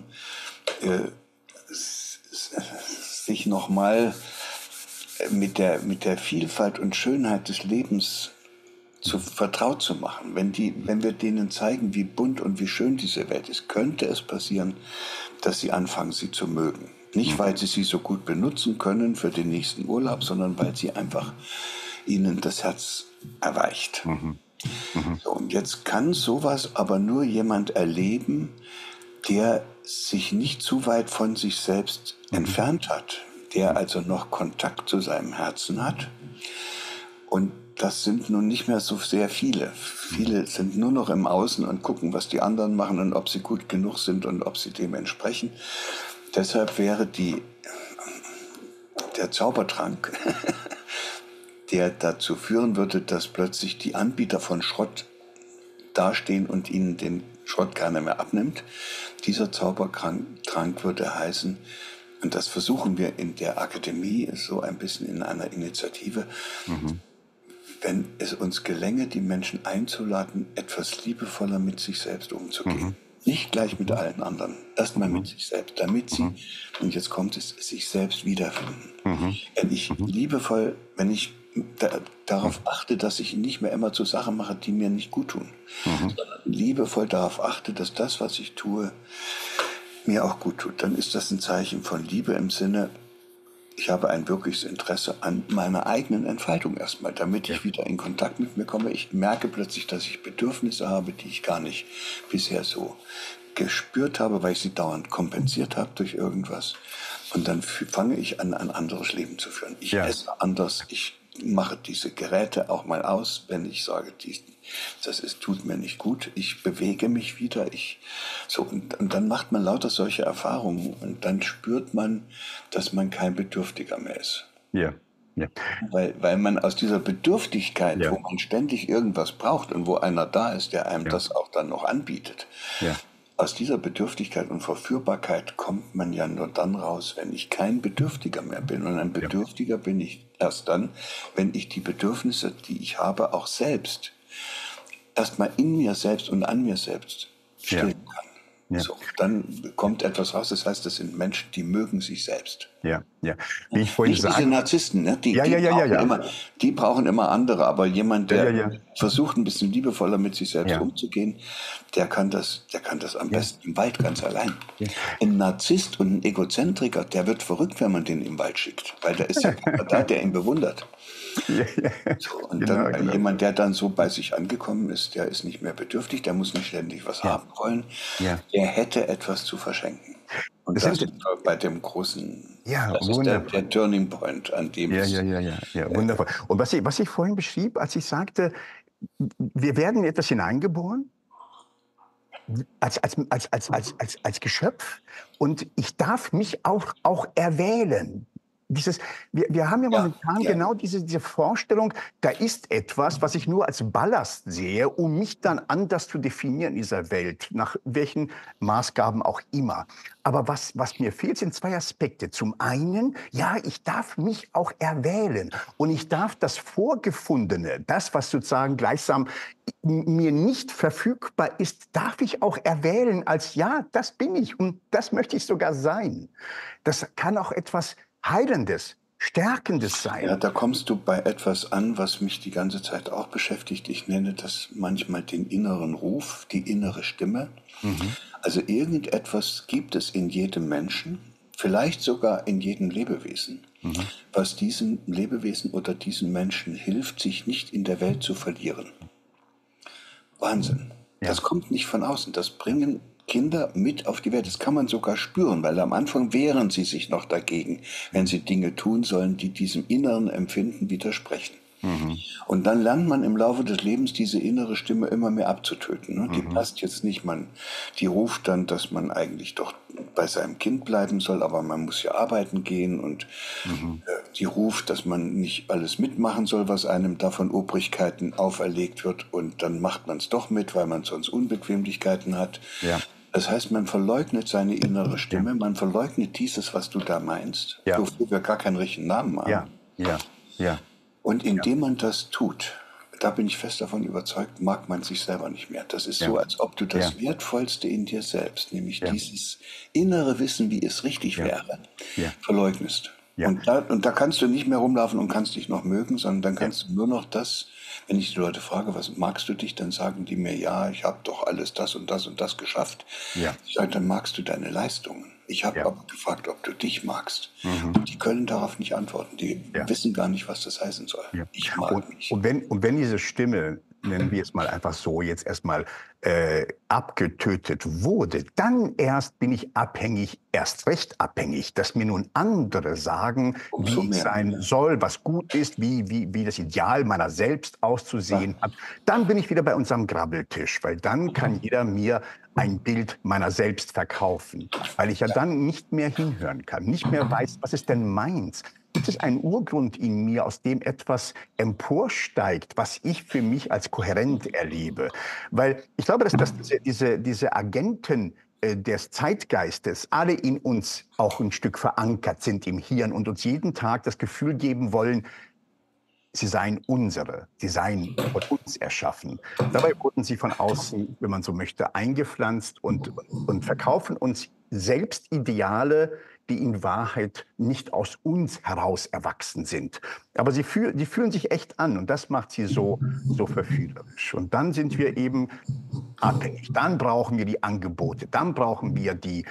S1: sich nochmal mit der Vielfalt und Schönheit des Lebens vertraut zu machen. Wenn wir denen zeigen, wie bunt und wie schön diese Welt ist, könnte es passieren, dass sie anfangen, sie zu mögen. Nicht, weil sie so gut benutzen können für den nächsten Urlaub, sondern weil sie einfach ihnen das Herz erweicht.
S2: Mhm. Mhm.
S1: So, und jetzt kann sowas aber nur jemand erleben, der sich nicht zu weit von sich selbst entfernt hat, der also noch Kontakt zu seinem Herzen hat. Und das sind nun nicht mehr so sehr viele. Viele sind nur noch im Außen und gucken, was die anderen machen und ob sie gut genug sind und ob sie dem entsprechen. Deshalb wäre der Zaubertrank, der dazu führen würde, dass plötzlich die Anbieter von Schrott dastehen und ihnen den Schrott keiner mehr abnimmt. Dieser Zaubertrank würde heißen, und das versuchen wir in der Akademie, so ein bisschen in einer Initiative, wenn es uns gelänge, die Menschen einzuladen, etwas liebevoller mit sich selbst umzugehen. Nicht gleich mit allen anderen, erstmal mit sich selbst, damit sie, und jetzt kommt es, sich selbst wiederfinden. Wenn ich liebevoll, wenn ich darauf achte, dass ich nicht mehr immer zu Sachen mache, die mir nicht gut tun, sondern liebevoll darauf achte, dass das, was ich tue, mir auch gut tut, dann ist das ein Zeichen von Liebe im Sinne, ich habe ein wirkliches Interesse an meiner eigenen Entfaltung erstmal, damit ich wieder in Kontakt mit mir komme. Ich merke plötzlich, dass ich Bedürfnisse habe, die ich gar nicht bisher so gespürt habe, weil ich sie dauernd kompensiert habe durch irgendwas. Und dann fange ich an, ein anderes Leben zu führen. Ich esse anders, ich mache diese Geräte auch mal aus, wenn ich sage, tut mir nicht gut. Ich bewege mich wieder. Und dann macht man lauter solche Erfahrungen und dann spürt man, dass man kein Bedürftiger mehr ist.
S2: Ja. Ja.
S1: Weil man aus dieser Bedürftigkeit, wo man ständig irgendwas braucht und wo einer da ist, der einem das auch dann noch anbietet, aus dieser Bedürftigkeit und Verführbarkeit kommt man ja nur dann raus, wenn ich kein Bedürftiger mehr bin. Und ein Bedürftiger bin ich erst dann, wenn ich die Bedürfnisse, die ich habe, auch selbst erstmal in mir selbst und an mir selbst stillen kann. Ja. So, dann kommt etwas raus, das heißt, das sind Menschen, die mögen sich selbst.
S2: Ja, ja. Wie ich vorhin
S1: nicht diese Narzissten, ne? Die brauchen immer andere, aber jemand, der versucht, ein bisschen liebevoller mit sich selbst umzugehen, der kann das am besten im Wald ganz allein. Ja. Ein Narzisst und ein Egozentriker, der wird verrückt, wenn man den im Wald schickt, weil da ist ja keiner da, der ihn bewundert. So, und dann jemand, der dann so bei sich angekommen ist, der ist nicht mehr bedürftig, der muss nicht ständig was haben wollen, der hätte etwas zu verschenken. Und das ist bei dem großen, das ist der Turning Point, an dem
S2: wundervoll. Und was ich vorhin beschrieb, als ich sagte, wir werden in etwas hineingeboren, als Geschöpf, und ich darf mich auch erwählen. Wir haben ja momentan genau diese Vorstellung, da ist etwas, was ich nur als Ballast sehe, um mich dann anders zu definieren in dieser Welt, nach welchen Maßgaben auch immer. Aber was mir fehlt, sind zwei Aspekte. Zum einen, ich darf mich auch erwählen und ich darf das Vorgefundene, das, was sozusagen gleichsam mir nicht verfügbar ist, darf ich auch erwählen als, das bin ich und das möchte ich sogar sein. Das kann auch etwas Heilendes, Stärkendes sein.
S1: Ja, da kommst du bei etwas an, was mich die ganze Zeit auch beschäftigt. Ich nenne das manchmal den inneren Ruf, die innere Stimme. Also irgendetwas gibt es in jedem Menschen, vielleicht sogar in jedem Lebewesen, was diesem Lebewesen oder diesem Menschen hilft, sich nicht in der Welt zu verlieren. Wahnsinn. Das
S2: Ja.
S1: kommt nicht von außen. Das bringen Kinder mit auf die Welt. Das kann man sogar spüren, weil am Anfang wehren sie sich noch dagegen, wenn sie Dinge tun sollen, die diesem inneren Empfinden widersprechen. Und dann lernt man im Laufe des Lebens diese innere Stimme immer mehr abzutöten. Ne? Die passt jetzt nicht. Die ruft dann, dass man eigentlich doch bei seinem Kind bleiben soll, aber man muss ja arbeiten gehen. Und die ruft, dass man nicht alles mitmachen soll, was einem da von Obrigkeiten auferlegt wird. Und dann macht man es doch mit, weil man sonst Unbequemlichkeiten hat.
S2: Ja.
S1: Das heißt, man verleugnet seine innere Stimme, man verleugnet dieses, was du da meinst,
S2: Ja.
S1: wofür wir gar keinen richtigen Namen haben.
S2: Ja, ja, ja.
S1: Und indem man das tut, da bin ich fest davon überzeugt, mag man sich selber nicht mehr. Das ist so, als ob du das Wertvollste in dir selbst, nämlich dieses innere Wissen, wie es richtig wäre, verleugnest.
S2: Ja.
S1: Und da kannst du nicht mehr rumlaufen und kannst dich noch mögen, sondern dann kannst du nur noch das, wenn ich die Leute frage, was magst du dich, dann sagen die mir, ja, ich habe doch alles das und das und das geschafft.
S2: Ja.
S1: Ich sage, dann magst du deine Leistungen. Ich habe aber gefragt, ob du dich magst. Und die können darauf nicht antworten. Die wissen gar nicht, was das heißen soll.
S2: Ja.
S1: Ich mag mich.
S2: Und wenn diese Stimme, nennen wir es mal einfach so, jetzt erstmal abgetötet wurde, dann erst bin ich abhängig, erst recht abhängig, dass mir nun andere sagen,
S1: Umso
S2: wie ich
S1: mehr.
S2: sein soll, was gut ist, wie das Ideal meiner selbst auszusehen hat. Dann bin ich wieder bei unserem Grabbeltisch, weil dann kann jeder mir ein Bild meiner selbst verkaufen, weil ich ja dann nicht mehr hinhören kann, nicht mehr weiß, was ist denn meins. Gibt es einen Urgrund in mir, aus dem etwas emporsteigt, was ich für mich als kohärent erlebe? Weil ich glaube, dass diese Agenten des Zeitgeistes alle in uns auch ein Stück verankert sind im Hirn und uns jeden Tag das Gefühl geben wollen, sie seien unsere, sie seien von uns erschaffen. Dabei wurden sie von außen, wenn man so möchte, eingepflanzt und verkaufen uns selbst Ideale, die in Wahrheit nicht aus uns heraus erwachsen sind. Aber die fühlen sich echt an und das macht sie so verführerisch. Und dann sind wir eben abhängig. Dann brauchen wir die Angebote, dann brauchen wir die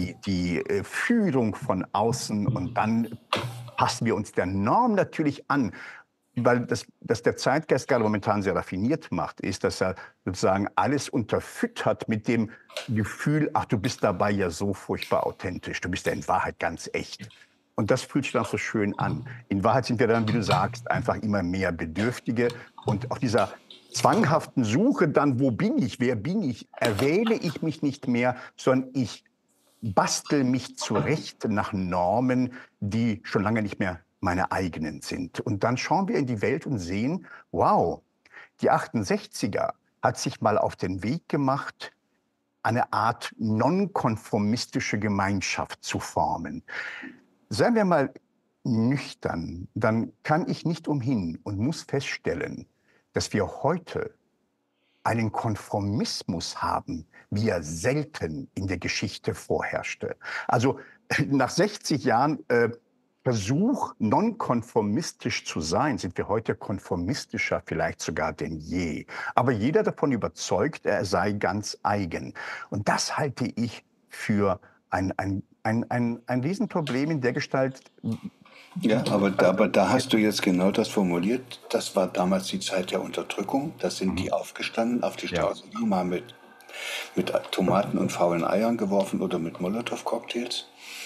S2: Führung von außen und dann passen wir uns der Norm natürlich an. Weil das der Zeitgeist gerade momentan sehr raffiniert macht, ist, dass er sozusagen alles unterfüttert mit dem Gefühl, ach, du bist dabei ja so furchtbar authentisch, du bist ja in Wahrheit ganz echt. Und das fühlt sich dann so schön an. In Wahrheit sind wir dann, wie du sagst, einfach immer mehr Bedürftige. Und auf dieser zwanghaften Suche dann, wo bin ich, wer bin ich, erwähle ich mich nicht mehr, sondern ich bastel mich zurecht nach Normen, die schon lange nicht mehr meine eigenen sind. Und dann schauen wir in die Welt und sehen, wow, die 68er hat sich mal auf den Weg gemacht, eine Art nonkonformistische Gemeinschaft zu formen. Seien wir mal nüchtern, dann kann ich nicht umhin und muss feststellen, dass wir heute einen Konformismus haben, wie er selten in der Geschichte vorherrschte. Also nach 60 Jahren Versuch, nonkonformistisch zu sein, sind wir heute konformistischer vielleicht sogar denn je. Aber jeder davon überzeugt, er sei ganz eigen. Und das halte ich für ein Riesenproblem in der Gestalt.
S1: Ja, aber da hast du jetzt genau das formuliert. Das war damals die Zeit der Unterdrückung. Da sind die aufgestanden, auf die Straße gegangen, mal mit Tomaten und faulen Eiern geworfen oder mit Molotow-Cocktails.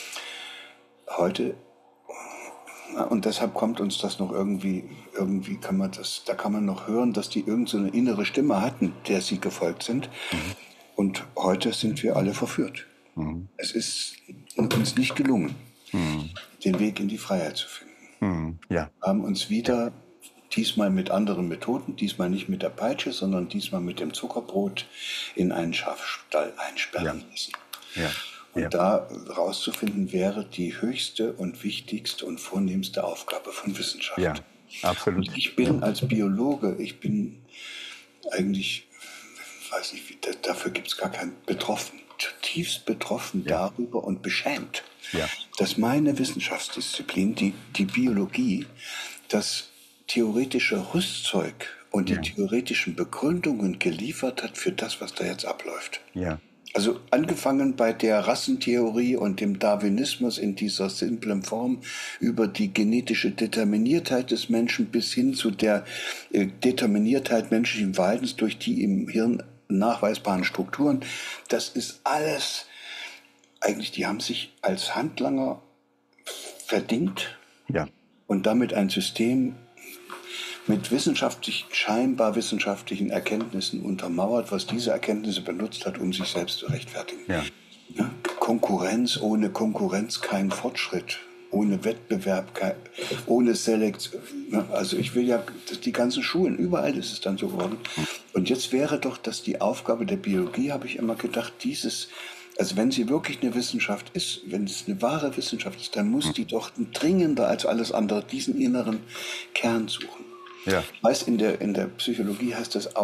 S1: Heute, und deshalb kommt uns das noch irgendwie kann man da kann man noch hören, dass die irgend so eine innere Stimme hatten, der sie gefolgt sind. Und heute sind wir alle verführt. Es ist uns nicht gelungen, den Weg in die Freiheit zu finden.
S2: Ja.
S1: Wir haben uns wieder, diesmal mit anderen Methoden, diesmal nicht mit der Peitsche, sondern diesmal mit dem Zuckerbrot in einen Schafstall einsperren lassen.
S2: Ja.
S1: Und da rauszufinden wäre die höchste und wichtigste und vornehmste Aufgabe von Wissenschaft.
S2: Ja, absolut.
S1: Und ich bin als Biologe, eigentlich, weiß nicht, dafür gibt es gar keinen betroffen, zutiefst betroffen darüber und beschämt, dass meine Wissenschaftsdisziplin, die Biologie, das theoretische Rüstzeug und die theoretischen Begründungen geliefert hat für das, was da jetzt abläuft.
S2: Ja.
S1: Also angefangen bei der Rassentheorie und dem Darwinismus in dieser simplen Form über die genetische Determiniertheit des Menschen bis hin zu der Determiniertheit menschlichen Verhaltens durch die im Hirn nachweisbaren Strukturen. Das ist alles, eigentlich, die haben sich als Handlanger verdingt
S2: Ja,
S1: und damit ein System mit scheinbar wissenschaftlichen Erkenntnissen untermauert, was diese Erkenntnisse benutzt hat, um sich selbst zu rechtfertigen.
S2: ja,
S1: Ja? Konkurrenz, ohne Konkurrenz kein Fortschritt, ohne Wettbewerb, ohne Selektion. Also ich will ja, die ganzen Schulen, überall ist es dann so geworden. Und jetzt wäre doch das die Aufgabe der Biologie, habe ich immer gedacht, also wenn sie wirklich eine Wissenschaft ist, wenn es eine wahre Wissenschaft ist, dann muss die doch dringender als alles andere diesen inneren Kern suchen.
S2: ja,
S1: Ich weiß, in der Psychologie heißt das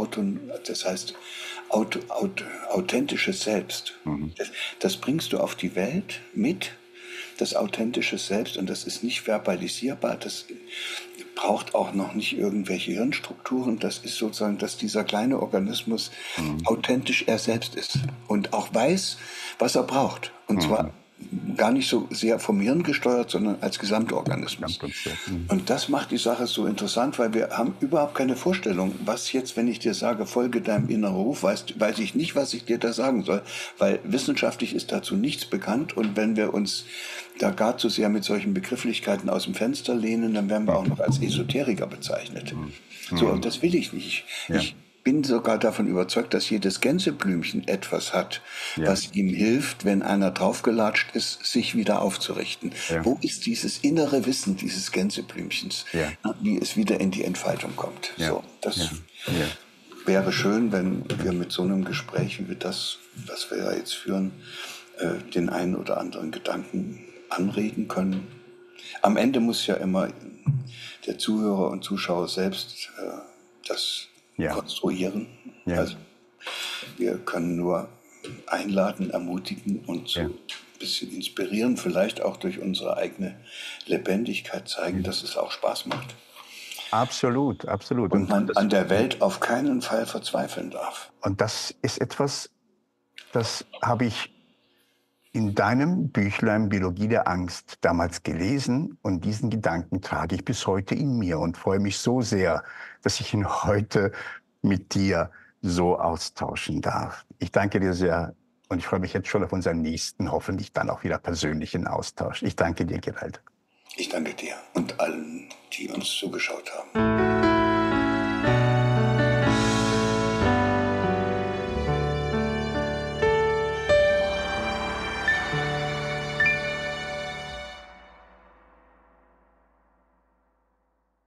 S1: authentisches Selbst. Das bringst du auf die Welt mit, das authentische Selbst, und das ist nicht verbalisierbar, das braucht auch noch nicht irgendwelche Hirnstrukturen, das ist sozusagen, dass dieser kleine Organismus authentisch er selbst ist und auch weiß, was er braucht. Und zwar gar nicht so sehr vom Hirn gesteuert, sondern als Gesamtorganismus. Und das macht die Sache so interessant, weil wir haben überhaupt keine Vorstellung, was jetzt, wenn ich dir sage, folge deinem inneren Ruf, weiß ich nicht, was ich dir da sagen soll, weil wissenschaftlich ist dazu nichts bekannt, und wenn wir uns da gar zu sehr mit solchen Begrifflichkeiten aus dem Fenster lehnen, dann werden wir auch noch als Esoteriker bezeichnet. So, und das will ich nicht. Ich bin sogar davon überzeugt, dass jedes Gänseblümchen etwas hat, was ihm hilft, wenn einer draufgelatscht ist, sich wieder aufzurichten. Wo ist dieses innere Wissen dieses Gänseblümchens, wie es wieder in die Entfaltung kommt? So, das wäre schön, wenn wir mit so einem Gespräch wie das, was wir ja jetzt führen, den einen oder anderen Gedanken anregen können. Am Ende muss ja immer der Zuhörer und Zuschauer selbst das konstruieren. Also wir können nur einladen, ermutigen und so ein bisschen inspirieren, vielleicht auch durch unsere eigene Lebendigkeit zeigen, dass es auch Spaß macht.
S2: Absolut, absolut.
S1: Und man an der Welt auf keinen Fall verzweifeln darf.
S2: Und das ist etwas, das habe ich in deinem Büchlein Biologie der Angst damals gelesen, und diesen Gedanken trage ich bis heute in mir und freue mich so sehr, dass ich ihn heute mit dir so austauschen darf. Ich danke dir sehr und ich freue mich jetzt schon auf unseren nächsten, hoffentlich dann auch wieder persönlichen Austausch. Ich danke dir, Gerald.
S1: Ich danke dir und allen, die uns zugeschaut haben.